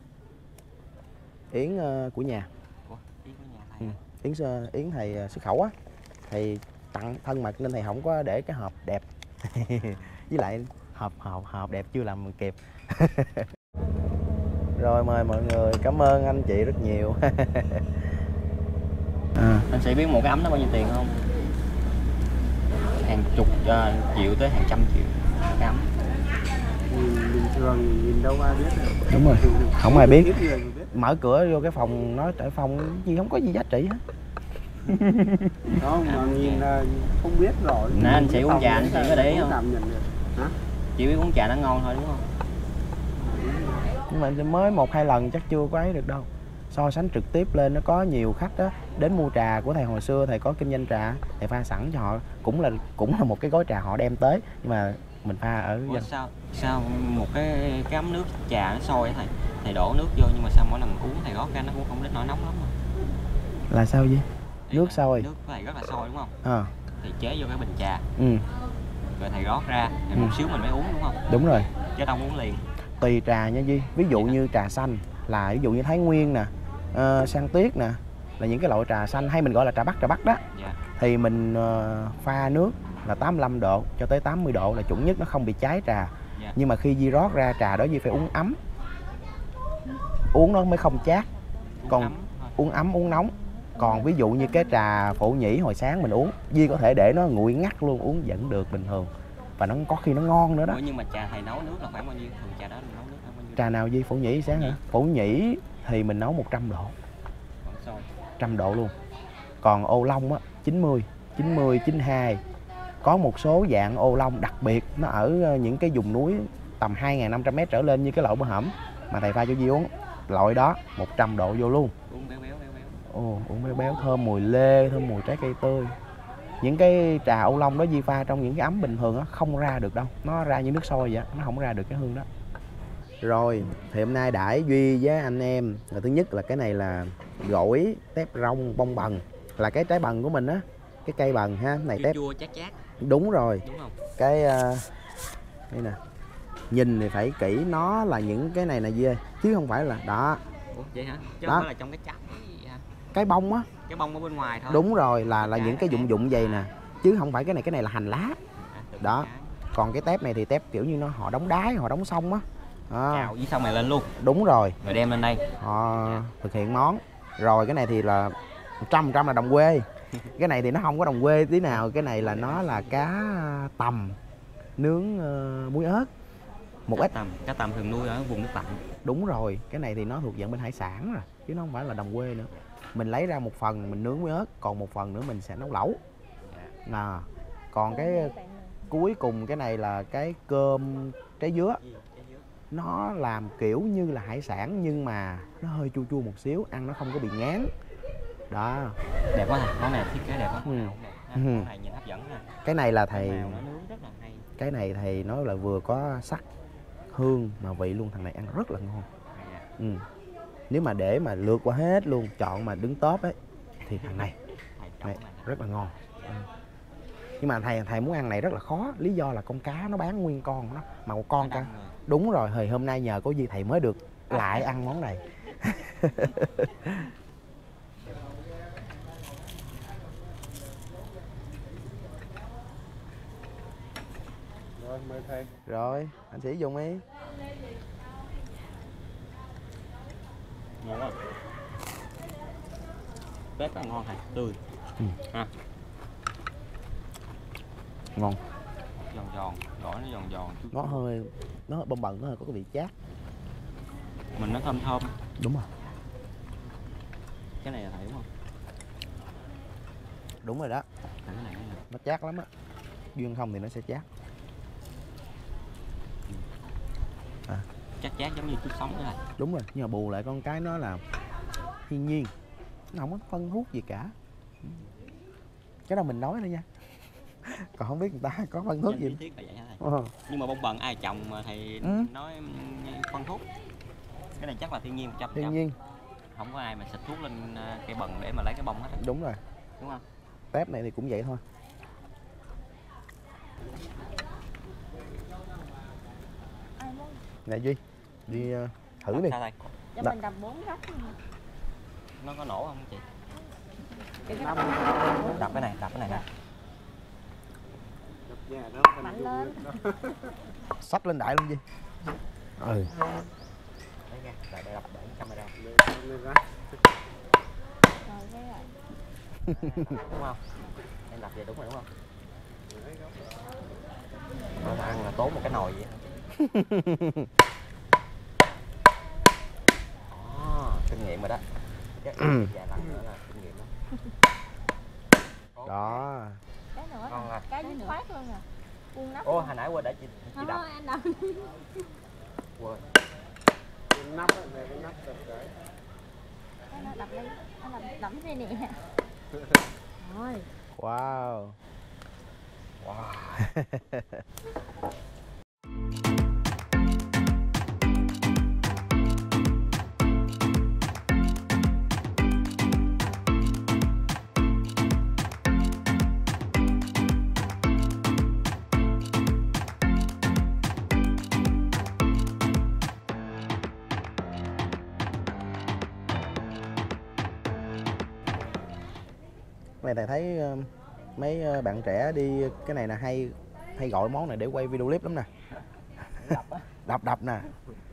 Yến uh, của nhà. Ủa, yến của nhà thầy. Ừ. Yến yến thầy xuất khẩu á. Thầy tặng thân mật nên thầy không có để cái hộp đẹp. Với lại hộp hộp hộp đẹp chưa làm kịp. Rồi mời mọi người, cảm ơn anh chị rất nhiều. À. Anh sẽ biết một cái ấm nó bao nhiêu tiền không? Hàng chục uh, triệu tới hàng trăm triệu cái ấm. Bình thường nhìn đâu ai biết được. Đúng rồi, không ai biết. Mở cửa vô cái phòng nói tại phòng gì không có gì giá trị hết. Đó mà nhìn là không biết rồi. Nè anh chị uống trà anh chị có để ý không? Hả? Chị biết uống trà nó ngon thôi đúng không? Nhưng mà mới một hai lần chắc chưa có ấy được đâu. So sánh trực tiếp lên nó có nhiều khách đó đến mua trà của thầy. Hồi xưa thầy có kinh doanh trà, thầy pha sẵn cho họ, cũng là cũng là một cái gói trà họ đem tới, nhưng mà mình pha ở Ủa, dân. sao sao một cái cái ấm nước trà nó sôi thầy thầy đổ nước vô, nhưng mà sao mỗi lần uống thầy rót ra nó cũng không đến nỗi nóng lắm mà. Là sao vậy? Thì Nước sôi. Nước của thầy rất là sôi đúng không? À. Thì chế vô cái bình trà. Ừ. Rồi thầy rót ra, thì một Ừ. xíu mình mới uống đúng không? Đúng rồi. Chứ đâu uống liền. Tùy trà nha Duy. Ví dụ như trà xanh là ví dụ như Thái Nguyên nè, uh, San Tuyết nè, là những cái loại trà xanh hay mình gọi là trà Bắc trà Bắc đó. Dạ. Thì mình uh, pha nước là tám mươi lăm độ cho tới tám mươi độ là chuẩn nhất, nó không bị cháy trà. Dạ. Nhưng mà khi Duy rót ra trà đó Duy phải uống ấm, uống nó mới không chát. Uống Còn ấm thôi. uống ấm uống nóng. Còn ví dụ như cái trà Phổ Nhĩ hồi sáng mình uống, Duy có thể để nó nguội ngắt luôn, uống vẫn được bình thường. Và nó có khi nó ngon nữa đó. Ủa, nhưng mà trà thầy nấu nước là khoảng bao nhiêu? Thường trà đó mình nấu nước khoảng bao nhiêu? Trà nào Duy? Phổ Nhĩ sáng hả? Phổ Nhĩ thì mình nấu một trăm độ. Còn sôi. một trăm độ luôn. Còn ô long á chín mươi, chín mươi, chín mươi hai Có một số dạng ô long đặc biệt nó ở những cái vùng núi tầm hai nghìn năm trăm mét trở lên như cái loại bữa hổm mà thầy pha cho Di uống, loại đó một trăm độ vô luôn. Uống béo béo béo béo. Ồ, uống béo béo, thơm mùi lê, thơm mùi trái cây tươi. Những cái trà ô long đó Di pha trong những cái ấm bình thường đó, không ra được đâu, nó ra như nước sôi vậy, nó không ra được cái hương đó. Rồi, thì hôm nay đãi Duy với anh em là thứ nhất là cái này là gỏi tép rong bông bần, là cái trái bần của mình á, cái cây bần ha, này Chua tép. chua chát chát. Đúng rồi. Đúng không? Cái uh, đây nè. Nhìn thì phải kỹ, nó là những cái này là gì ơi, chứ không phải là đó. Ủa vậy hả? Chứ đó. không phải là trong cái trái hả? Cái bông á. Cái bông ở bên ngoài thôi. Đúng rồi, là là cái những cái dụng dụng vậy nè, chứ không phải cái này, cái này là hành lá. À, đó. Còn cái tép này thì tép kiểu như nó họ đóng đáy, họ đóng sông á. À. Cào với xong này lên luôn. Đúng rồi. Rồi đem lên đây. Họ thực hiện món. Rồi cái này thì là một trăm phần trăm là đồng quê. Cái này thì nó không có đồng quê tí nào, cái này là nó là cá tầm nướng uh, muối ớt. Một Cá ít tầm, cá tầm thường nuôi ở vùng nước lạnh. Đúng rồi, cái này thì nó thuộc dạng bên hải sản rồi, chứ nó không phải là đồng quê nữa. Mình lấy ra một phần mình nướng muối ớt, còn một phần nữa mình sẽ nấu lẩu. Nè, còn cái cuối cùng cái này là cái cơm trái dứa. Nó làm kiểu như là hải sản nhưng mà nó hơi chua chua một xíu, ăn nó không có bị ngán. Đó. Đẹp quá hả? Món này thiết kế đẹp quá. Ừ. Ừ. Món này nhìn hấp dẫn nè. Cái này là thầy Màu nó nướng rất là hay. Cái này thầy nói là vừa có sắc, hương mà vị luôn, thằng này ăn rất là ngon. Ừ. Nếu mà để mà lượt qua hết luôn, chọn mà đứng top ấy thì thằng này, này rất là ngon. Ừ. Nhưng mà thầy thầy muốn ăn này rất là khó, lý do là con cá nó bán nguyên con nó, mà một con cá. Đúng rồi, hồi hôm nay nhờ có gì thầy mới được lại ăn món này. Rồi, mời thầy. Rồi, anh Sĩ dùng đi. Ngon quá. Tép rất là ngon thầy, tươi. Ừ. Ha. Ngon. Giòn giòn, gỏi nó giòn giòn. Nó hơi, nó hơi bông bần, nó hơi có cái vị chát. Mình nó thơm thơm. Đúng rồi. Cái này là thầy đúng không? Đúng rồi đó. Cái này Nó chát lắm á. Duyên không thì nó sẽ chát. À. Chát chát giống như chút sống đó thầy. Đúng rồi, nhưng mà bù lại con cái nó là thiên nhiên, nó không có phân hút gì cả. Cái đó mình nói thôi nha. Còn không biết người ta có phân hút gì. Thiết là vậy hả thầy? Ờ. Nhưng mà bông bần ai trồng mà thầy ừ. nói phân hút. Cái này chắc là thiên nhiên một trăm phần trăm. Thiên nhiên. Không có ai mà xịt thuốc lên cây bần để mà lấy cái bông hết. Đúng rồi. Đúng không? Tép này thì cũng vậy thôi. Nè Duy, đi uh, thử đi. Sao thầy? Cho mình đập bốn góc. Nó có nổ không chị? Đập, đập cái này, đập cái này nè. mạnh lên. Xách lên đại luôn Duy. Ừ. Đấy nha, lại đập để camera. Đúng không? Em đập vậy đúng rồi đúng không? Nó ăn là tốn một cái nồi vậy. Đó, kinh nghiệm rồi đó. Chắc vài lần nữa là kinh nghiệm đó. Đó. Cái nữa Ngon à. cái dính phát luôn nè. Buông nắp. Ô, hồi nãy quên để chị, chị đập. Thôi anh đập. Quên. Cái nắp á, này cái nắp đập cái. Anh đập đi. Anh đập đẫm đây nè. Rồi. Wow. Wow. Này thầy thấy uh, mấy bạn trẻ đi cái này là hay hay gọi món này để quay video clip lắm nè. Đập á. Đập đập nè.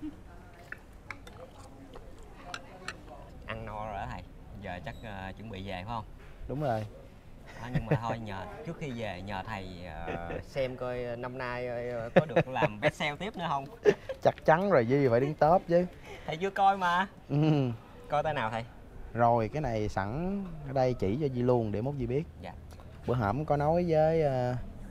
Ăn no rồi đó thầy. Giờ chắc uh, chuẩn bị về phải không? Đúng rồi. À, nhưng mà thôi nhờ trước khi về nhờ thầy uh, xem coi năm nay uh, có được làm best sale tiếp nữa không? Chắc chắn rồi Duy, phải đứng top chứ. Thầy chưa coi mà. Ừ. Coi tay nào thầy? Rồi cái này sẵn ở đây chỉ cho Duy luôn để mốt Duy biết. Dạ. Bữa hổm có nói với uh,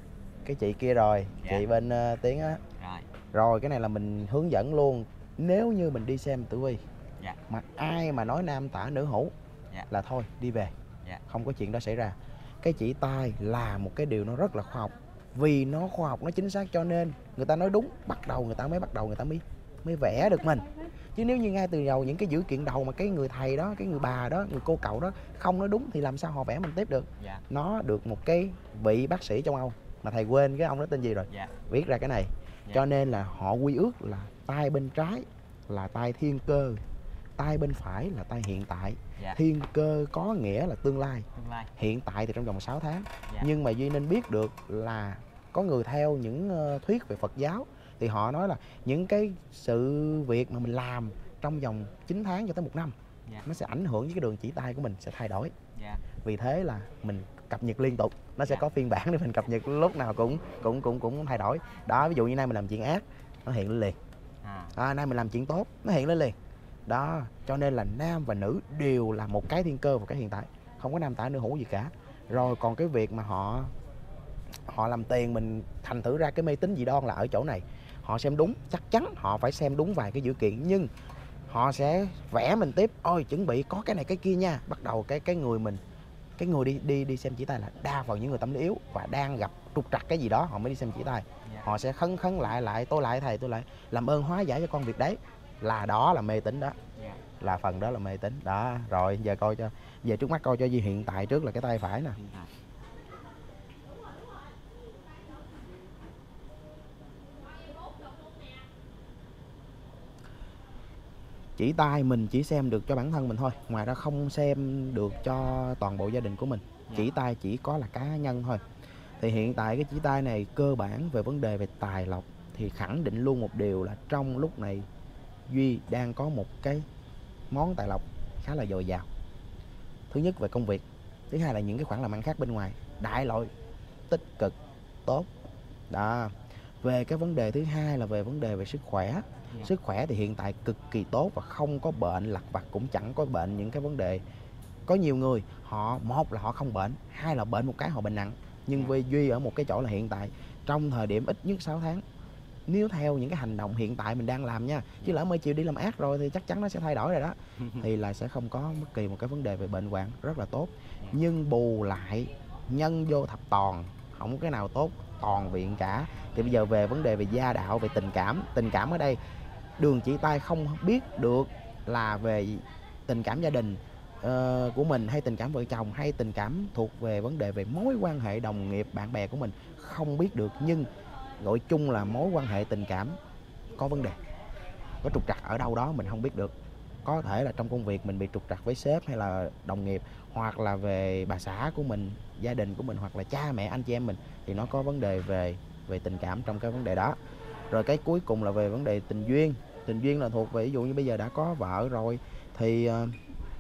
cái chị kia rồi. Dạ. Chị bên uh, Tiến á. Rồi. Rồi cái này là mình hướng dẫn luôn. Nếu như mình đi xem tử vi, Dạ. mà ai mà nói nam tả nữ hữu, Dạ. là thôi đi về. Dạ. Không có chuyện đó xảy ra. Cái chỉ tay là một cái điều nó rất là khoa học. Vì nó khoa học, nó chính xác, cho nên người ta nói đúng, bắt đầu người ta mới bắt đầu người ta mới mới vẽ được mình. Chứ nếu như ngay từ đầu những cái dữ kiện đầu mà cái người thầy đó, cái người bà đó, người cô cậu đó không nói đúng thì làm sao họ vẽ mình tiếp được. Dạ. Nó được một cái vị bác sĩ châu Âu mà thầy quên cái ông đó tên gì rồi. Dạ. Viết ra cái này. Dạ. Cho nên là họ quy ước là tay bên trái là tay thiên cơ, tay bên phải là tay hiện tại. Dạ. Thiên cơ có nghĩa là tương lai, Tương lai. hiện tại thì trong vòng sáu tháng. Dạ. Nhưng mà Duy nên biết được là có người theo những uh, thuyết về Phật giáo thì họ nói là những cái sự việc mà mình làm trong vòng chín tháng cho tới một năm, Dạ. nó sẽ ảnh hưởng với cái đường chỉ tay của mình sẽ thay đổi. Dạ. Vì thế là mình cập nhật liên tục, nó sẽ Dạ. có phiên bản để mình cập nhật lúc nào cũng cũng cũng cũng thay đổi. Đó, ví dụ như nay mình làm chuyện ác, nó hiện lên liền. À. À, nay mình làm chuyện tốt, nó hiện lên liền. Đó, cho nên là nam và nữ đều là một cái thiên cơ và cái hiện tại, không có nam tả nữ hữu gì cả. Rồi còn cái việc mà họ họ làm tiền mình thành thử ra cái mê tín dị đoan là ở chỗ này. Họ xem đúng, chắc chắn họ phải xem đúng vài cái dữ kiện, nhưng họ sẽ vẽ mình tiếp. Ôi chuẩn bị có cái này cái kia nha. Bắt đầu cái cái người mình cái người đi đi đi xem chỉ tay là đa phần những người tâm lý yếu và đang gặp trục trặc cái gì đó họ mới đi xem chỉ tay. Dạ. Họ sẽ khấn khấn lại lại tôi lại thầy tôi lại làm ơn hóa giải cho con việc đấy, là đó là mê tín đó. Dạ. Là phần đó là mê tín đó. Rồi giờ coi cho về trước mắt coi cho Duy hiện tại trước là cái tay phải nè. Hiện tại. Chỉ tay mình chỉ xem được cho bản thân mình thôi, ngoài ra không xem được cho toàn bộ gia đình của mình. Dạ. Chỉ tay chỉ có là cá nhân thôi. Thì hiện tại cái chỉ tay này cơ bản về vấn đề về tài lộc thì khẳng định luôn một điều là trong lúc này Duy đang có một cái món tài lộc khá là dồi dào. Thứ nhất về công việc, thứ hai là những cái khoản làm ăn khác bên ngoài, đại loại tích cực tốt đó. Về cái vấn đề thứ hai là về vấn đề về sức khỏe. Dạ. Sức khỏe thì hiện tại cực kỳ tốt và không có bệnh lặt vặt, cũng chẳng có bệnh những cái vấn đề. Có nhiều người họ một là họ không bệnh, hai là bệnh một cái họ bệnh nặng. Nhưng Dạ. với Duy ở một cái chỗ là hiện tại trong thời điểm ít nhất sáu tháng, nếu theo những cái hành động hiện tại mình đang làm nha, chứ lỡ mới chịu đi làm ác rồi thì chắc chắn nó sẽ thay đổi rồi đó. Thì là sẽ không có bất kỳ một cái vấn đề về bệnh hoạn, rất là tốt. Nhưng bù lại nhân vô thập toàn, không có cái nào tốt toàn viện cả. Thì bây giờ về vấn đề về gia đạo, về tình cảm. Tình cảm ở đây đường chỉ tay không biết được là về tình cảm gia đình uh, của mình, hay tình cảm vợ chồng, hay tình cảm thuộc về vấn đề về mối quan hệ đồng nghiệp bạn bè của mình, không biết được. Nhưng gọi chung là mối quan hệ tình cảm có vấn đề, có trục trặc ở đâu đó mình không biết được. Có thể là trong công việc mình bị trục trặc với sếp hay là đồng nghiệp, hoặc là về bà xã của mình, gia đình của mình, hoặc là cha mẹ anh chị em mình, thì nó có vấn đề về về tình cảm trong cái vấn đề đó. Rồi cái cuối cùng là về vấn đề tình duyên. Tình duyên là thuộc về ví dụ như bây giờ đã có vợ rồi thì uh,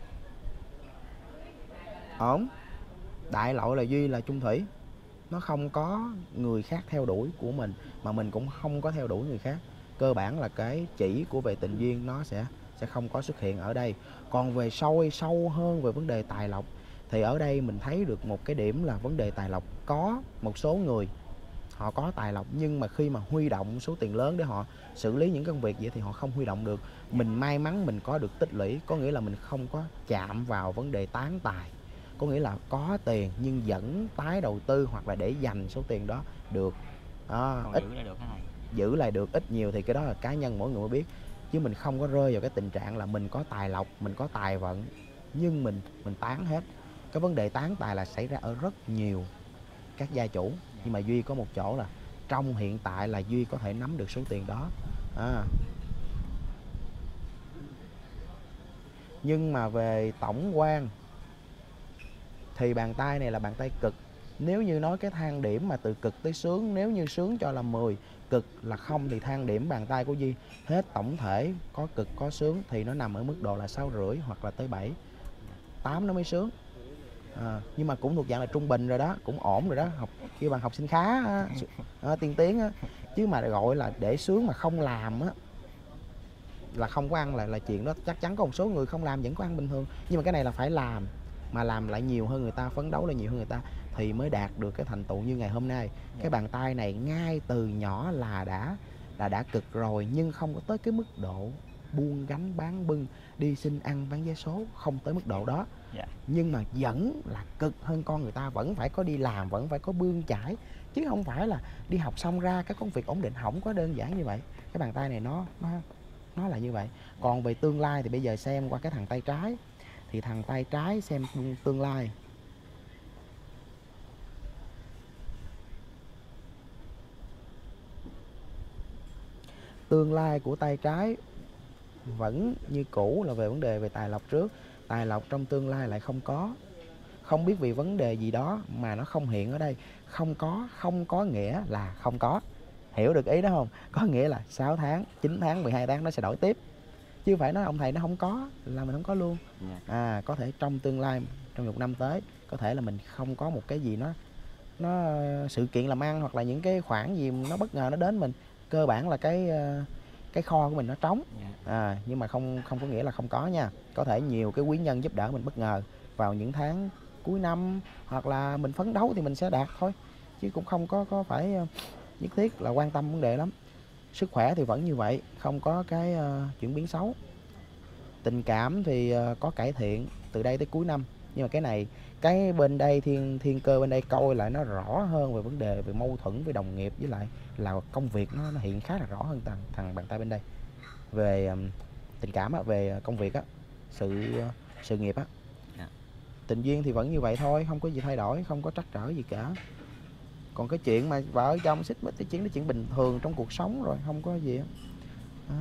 ổn. Đại loại là Duy là chung thủy, nó không có người khác theo đuổi của mình, mà mình cũng không có theo đuổi người khác. Cơ bản là cái chỉ của về tình duyên nó sẽ sẽ không có xuất hiện ở đây. Còn về sâu sâu hơn về vấn đề tài lộc thì ở đây mình thấy được một cái điểm là vấn đề tài lộc. Có một số người họ có tài lộc nhưng mà khi mà huy động số tiền lớn để họ xử lý những công việc vậy thì họ không huy động được. Mình may mắn mình có được tích lũy, có nghĩa là mình không có chạm vào vấn đề tán tài, có nghĩa là có tiền nhưng vẫn tái đầu tư hoặc là để dành số tiền đó được. À, Còn ít giữ lại được cái này. giữ lại được ít nhiều thì cái đó là cá nhân mỗi người mới biết. Chứ mình không có rơi vào cái tình trạng là mình có tài lộc, mình có tài vận nhưng mình mình tán hết. Cái vấn đề tán tài là xảy ra ở rất nhiều các gia chủ. Nhưng mà Duy có một chỗ là trong hiện tại là Duy có thể nắm được số tiền đó. À. Nhưng mà về tổng quan thì bàn tay này là bàn tay cực. Nếu như nói cái thang điểm mà từ cực tới sướng, nếu như sướng cho là mười, cực là không, thì thang điểm bàn tay của Duy hết tổng thể có cực có sướng thì nó nằm ở mức độ là sáu rưỡi hoặc là tới bảy, tám nó mới sướng. À, nhưng mà cũng thuộc dạng là trung bình rồi đó, cũng ổn rồi đó, học kêu bằng học sinh khá á, à, tiên tiến á. Chứ mà gọi là để sướng mà không làm á là không có ăn, là là chuyện đó chắc chắn có một số người không làm vẫn có ăn bình thường. Nhưng mà cái này là phải làm, mà làm lại nhiều hơn người ta, phấn đấu lại nhiều hơn người ta thì mới đạt được cái thành tựu như ngày hôm nay. Yeah. Cái bàn tay này ngay từ nhỏ là đã là đã cực rồi, nhưng không có tới cái mức độ buôn gánh bán bưng đi xin ăn bán vé số, không tới mức độ đó. Yeah. Nhưng mà vẫn là cực hơn con người ta, vẫn phải có đi làm, vẫn phải có bươn chải, chứ không phải là đi học xong ra cái công việc ổn định, không có đơn giản như vậy. Cái bàn tay này nó nó nó là như vậy. Còn về tương lai thì bây giờ xem qua cái thằng tay trái, thì thằng tay trái xem tương lai. Tương lai của tay trái vẫn như cũ là về vấn đề về tài lộc trước. Tài lộc trong tương lai lại không có. Không biết vì vấn đề gì đó mà nó không hiện ở đây. Không có, không có nghĩa là không có. Hiểu được ý đó không? Có nghĩa là sáu tháng, chín tháng, mười hai tháng nó sẽ đổi tiếp. Chứ phải nói ông thầy nó không có là mình không có luôn. À, có thể trong tương lai, trong một năm tới, có thể là mình không có một cái gì nó nó sự kiện làm ăn, hoặc là những cái khoản gì nó bất ngờ nó đến mình. Cơ bản là cái cái kho của mình nó trống. À, nhưng mà không không có nghĩa là không có nha. Có thể nhiều cái quý nhân giúp đỡ mình bất ngờ vào những tháng cuối năm, hoặc là mình phấn đấu thì mình sẽ đạt thôi, chứ cũng không có có phải nhất thiết là quan tâm vấn đề lắm. Sức khỏe thì vẫn như vậy, không có cái uh, chuyển biến xấu. Tình cảm thì uh, có cải thiện từ đây tới cuối năm. Nhưng mà cái này, cái bên đây thiên thiên cơ bên đây coi lại nó rõ hơn về vấn đề về mâu thuẫn với đồng nghiệp, với lại là công việc nó, nó hiện khá là rõ hơn thằng thằng bàn tay bên đây. Về um, tình cảm á, về công việc á, sự uh, sự nghiệp á. Yeah. Tình duyên thì vẫn như vậy thôi, không có gì thay đổi, không có trắc trở gì cả. Còn cái chuyện mà vợ chồng xích mích, cái chuyện đó chuyện bình thường trong cuộc sống rồi, không có gì á. À.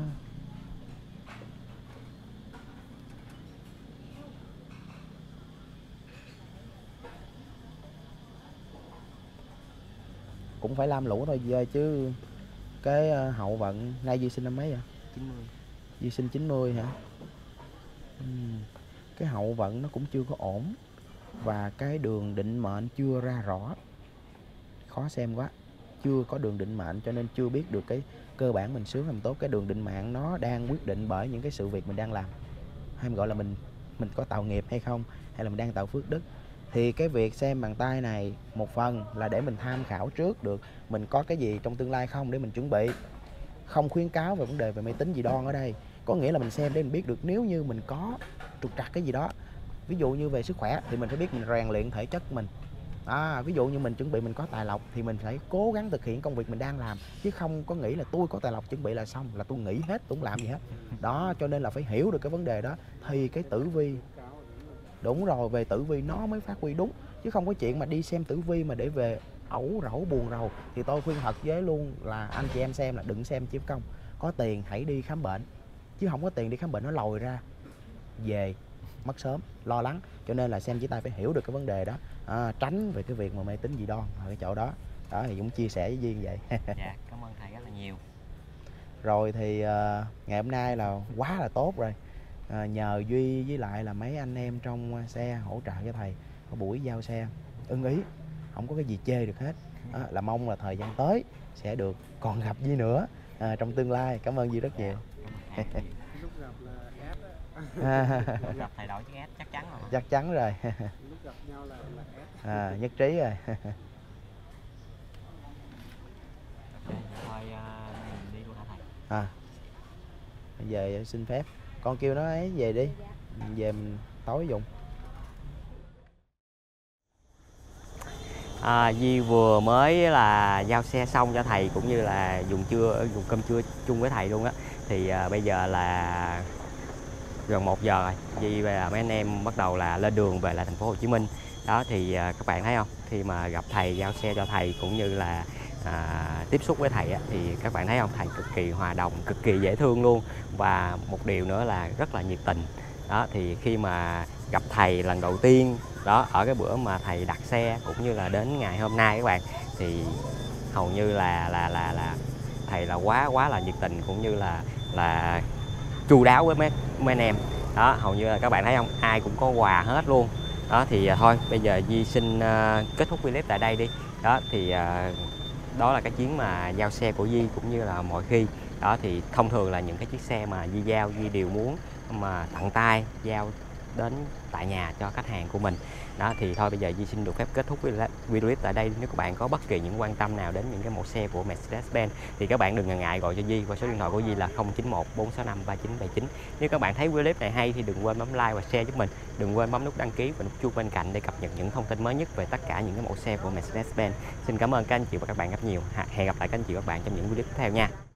Cũng phải lam lũ thôi về chứ. Cái hậu vận nay Duy sinh năm mấy vậy? chín mươi. Duy sinh chín mươi hả? Ừ. Cái hậu vận nó cũng chưa có ổn, và cái đường định mệnh chưa ra rõ. Khó xem quá. Chưa có đường định mệnh cho nên chưa biết được cái cơ bản mình sướng làm tốt. Cái đường định mạng nó đang quyết định bởi những cái sự việc mình đang làm, hay mình gọi là mình mình có tạo nghiệp hay không, hay là mình đang tạo phước đức. Thì cái việc xem bàn tay này một phần là để mình tham khảo trước được mình có cái gì trong tương lai không để mình chuẩn bị. Không khuyến cáo về vấn đề về mê tín dị đoan ở đây. Có nghĩa là mình xem để mình biết được nếu như mình có trục trặc cái gì đó, ví dụ như về sức khỏe thì mình phải biết mình rèn luyện thể chất mình. À, ví dụ như mình chuẩn bị mình có tài lộc thì mình phải cố gắng thực hiện công việc mình đang làm, chứ không có nghĩ là tôi có tài lộc chuẩn bị là xong là tôi nghỉ hết, tôi không làm gì hết. Đó, cho nên là phải hiểu được cái vấn đề đó thì cái tử vi, đúng rồi, về tử vi nó mới phát huy đúng, chứ không có chuyện mà đi xem tử vi mà để về ẩu rẩu buồn rầu. Thì tôi khuyên thật với luôn là anh chị em xem là đừng xem chiếu công. Có tiền hãy đi khám bệnh, chứ không có tiền đi khám bệnh nó lòi ra về mất sớm, lo lắng. Cho nên là xem chỉ tay phải hiểu được cái vấn đề đó, à, tránh về cái việc mà mê tín dị đoan ở cái chỗ đó. Đó thì cũng chia sẻ với Duyên vậy. Dạ, cảm ơn thầy rất là nhiều. Rồi thì uh, ngày hôm nay là quá là tốt rồi. À, nhờ Duy với lại là mấy anh em trong xe hỗ trợ cho thầy có buổi giao xe ưng ý, không có cái gì chê được hết. À, là mong là thời gian tới sẽ được còn gặp Duy nữa à, trong tương lai. Cảm ơn Duy rất nhiều. Lúc gặp là ép á. Lúc gặp thầy đổi chữ S chắc chắn rồi. Chắc chắn rồi. Lúc gặp nhau là là ép. À, nhất trí rồi. Okay, thôi uh, mình đi luôn hả thầy? À, bây giờ xin phép con kêu nó ấy về đi, mình về mình tối dùng. À, Di vừa mới là giao xe xong cho thầy cũng như là dùng trưa dùng cơm trưa chung với thầy luôn á. Thì à, bây giờ là gần một giờ rồi. Di và mấy anh em bắt đầu là lên đường về lại thành phố Hồ Chí Minh. Đó thì à, các bạn thấy không? Khi mà gặp thầy, giao xe cho thầy cũng như là à, tiếp xúc với thầy á, thì các bạn thấy không? Thầy cực kỳ hòa đồng, cực kỳ dễ thương luôn. Và một điều nữa là rất là nhiệt tình. Đó thì khi mà gặp thầy lần đầu tiên đó ở cái bữa mà thầy đặt xe cũng như là đến ngày hôm nay các bạn, thì hầu như là là là là thầy là quá quá là nhiệt tình cũng như là là chu đáo với mấy mấy anh em. Đó, hầu như là các bạn thấy không, ai cũng có quà hết luôn. Đó thì thôi bây giờ Di xin uh, kết thúc clip tại đây đi. Đó thì uh, đó là cái chuyến mà giao xe của Di cũng như là mọi khi. Đó thì thông thường là những cái chiếc xe mà Di giao, Di đều muốn mà tận tay giao đến tại nhà cho khách hàng của mình. Đó thì thôi bây giờ Di xin được phép kết thúc video clip tại đây. Nếu các bạn có bất kỳ những quan tâm nào đến những cái mẫu xe của Mercedes-Benz thì các bạn đừng ngần ngại gọi cho Di qua số điện thoại của Di là không chín một bốn sáu năm ba chín bảy chín. Nếu các bạn thấy video clip này hay thì đừng quên bấm like và share giúp mình. Đừng quên bấm nút đăng ký và nút chuông bên cạnh để cập nhật những thông tin mới nhất về tất cả những cái mẫu xe của Mercedes-Benz. Xin cảm ơn các anh chị và các bạn rất nhiều. Hẹn gặp lại các anh chị và các bạn trong những video tiếp theo nha.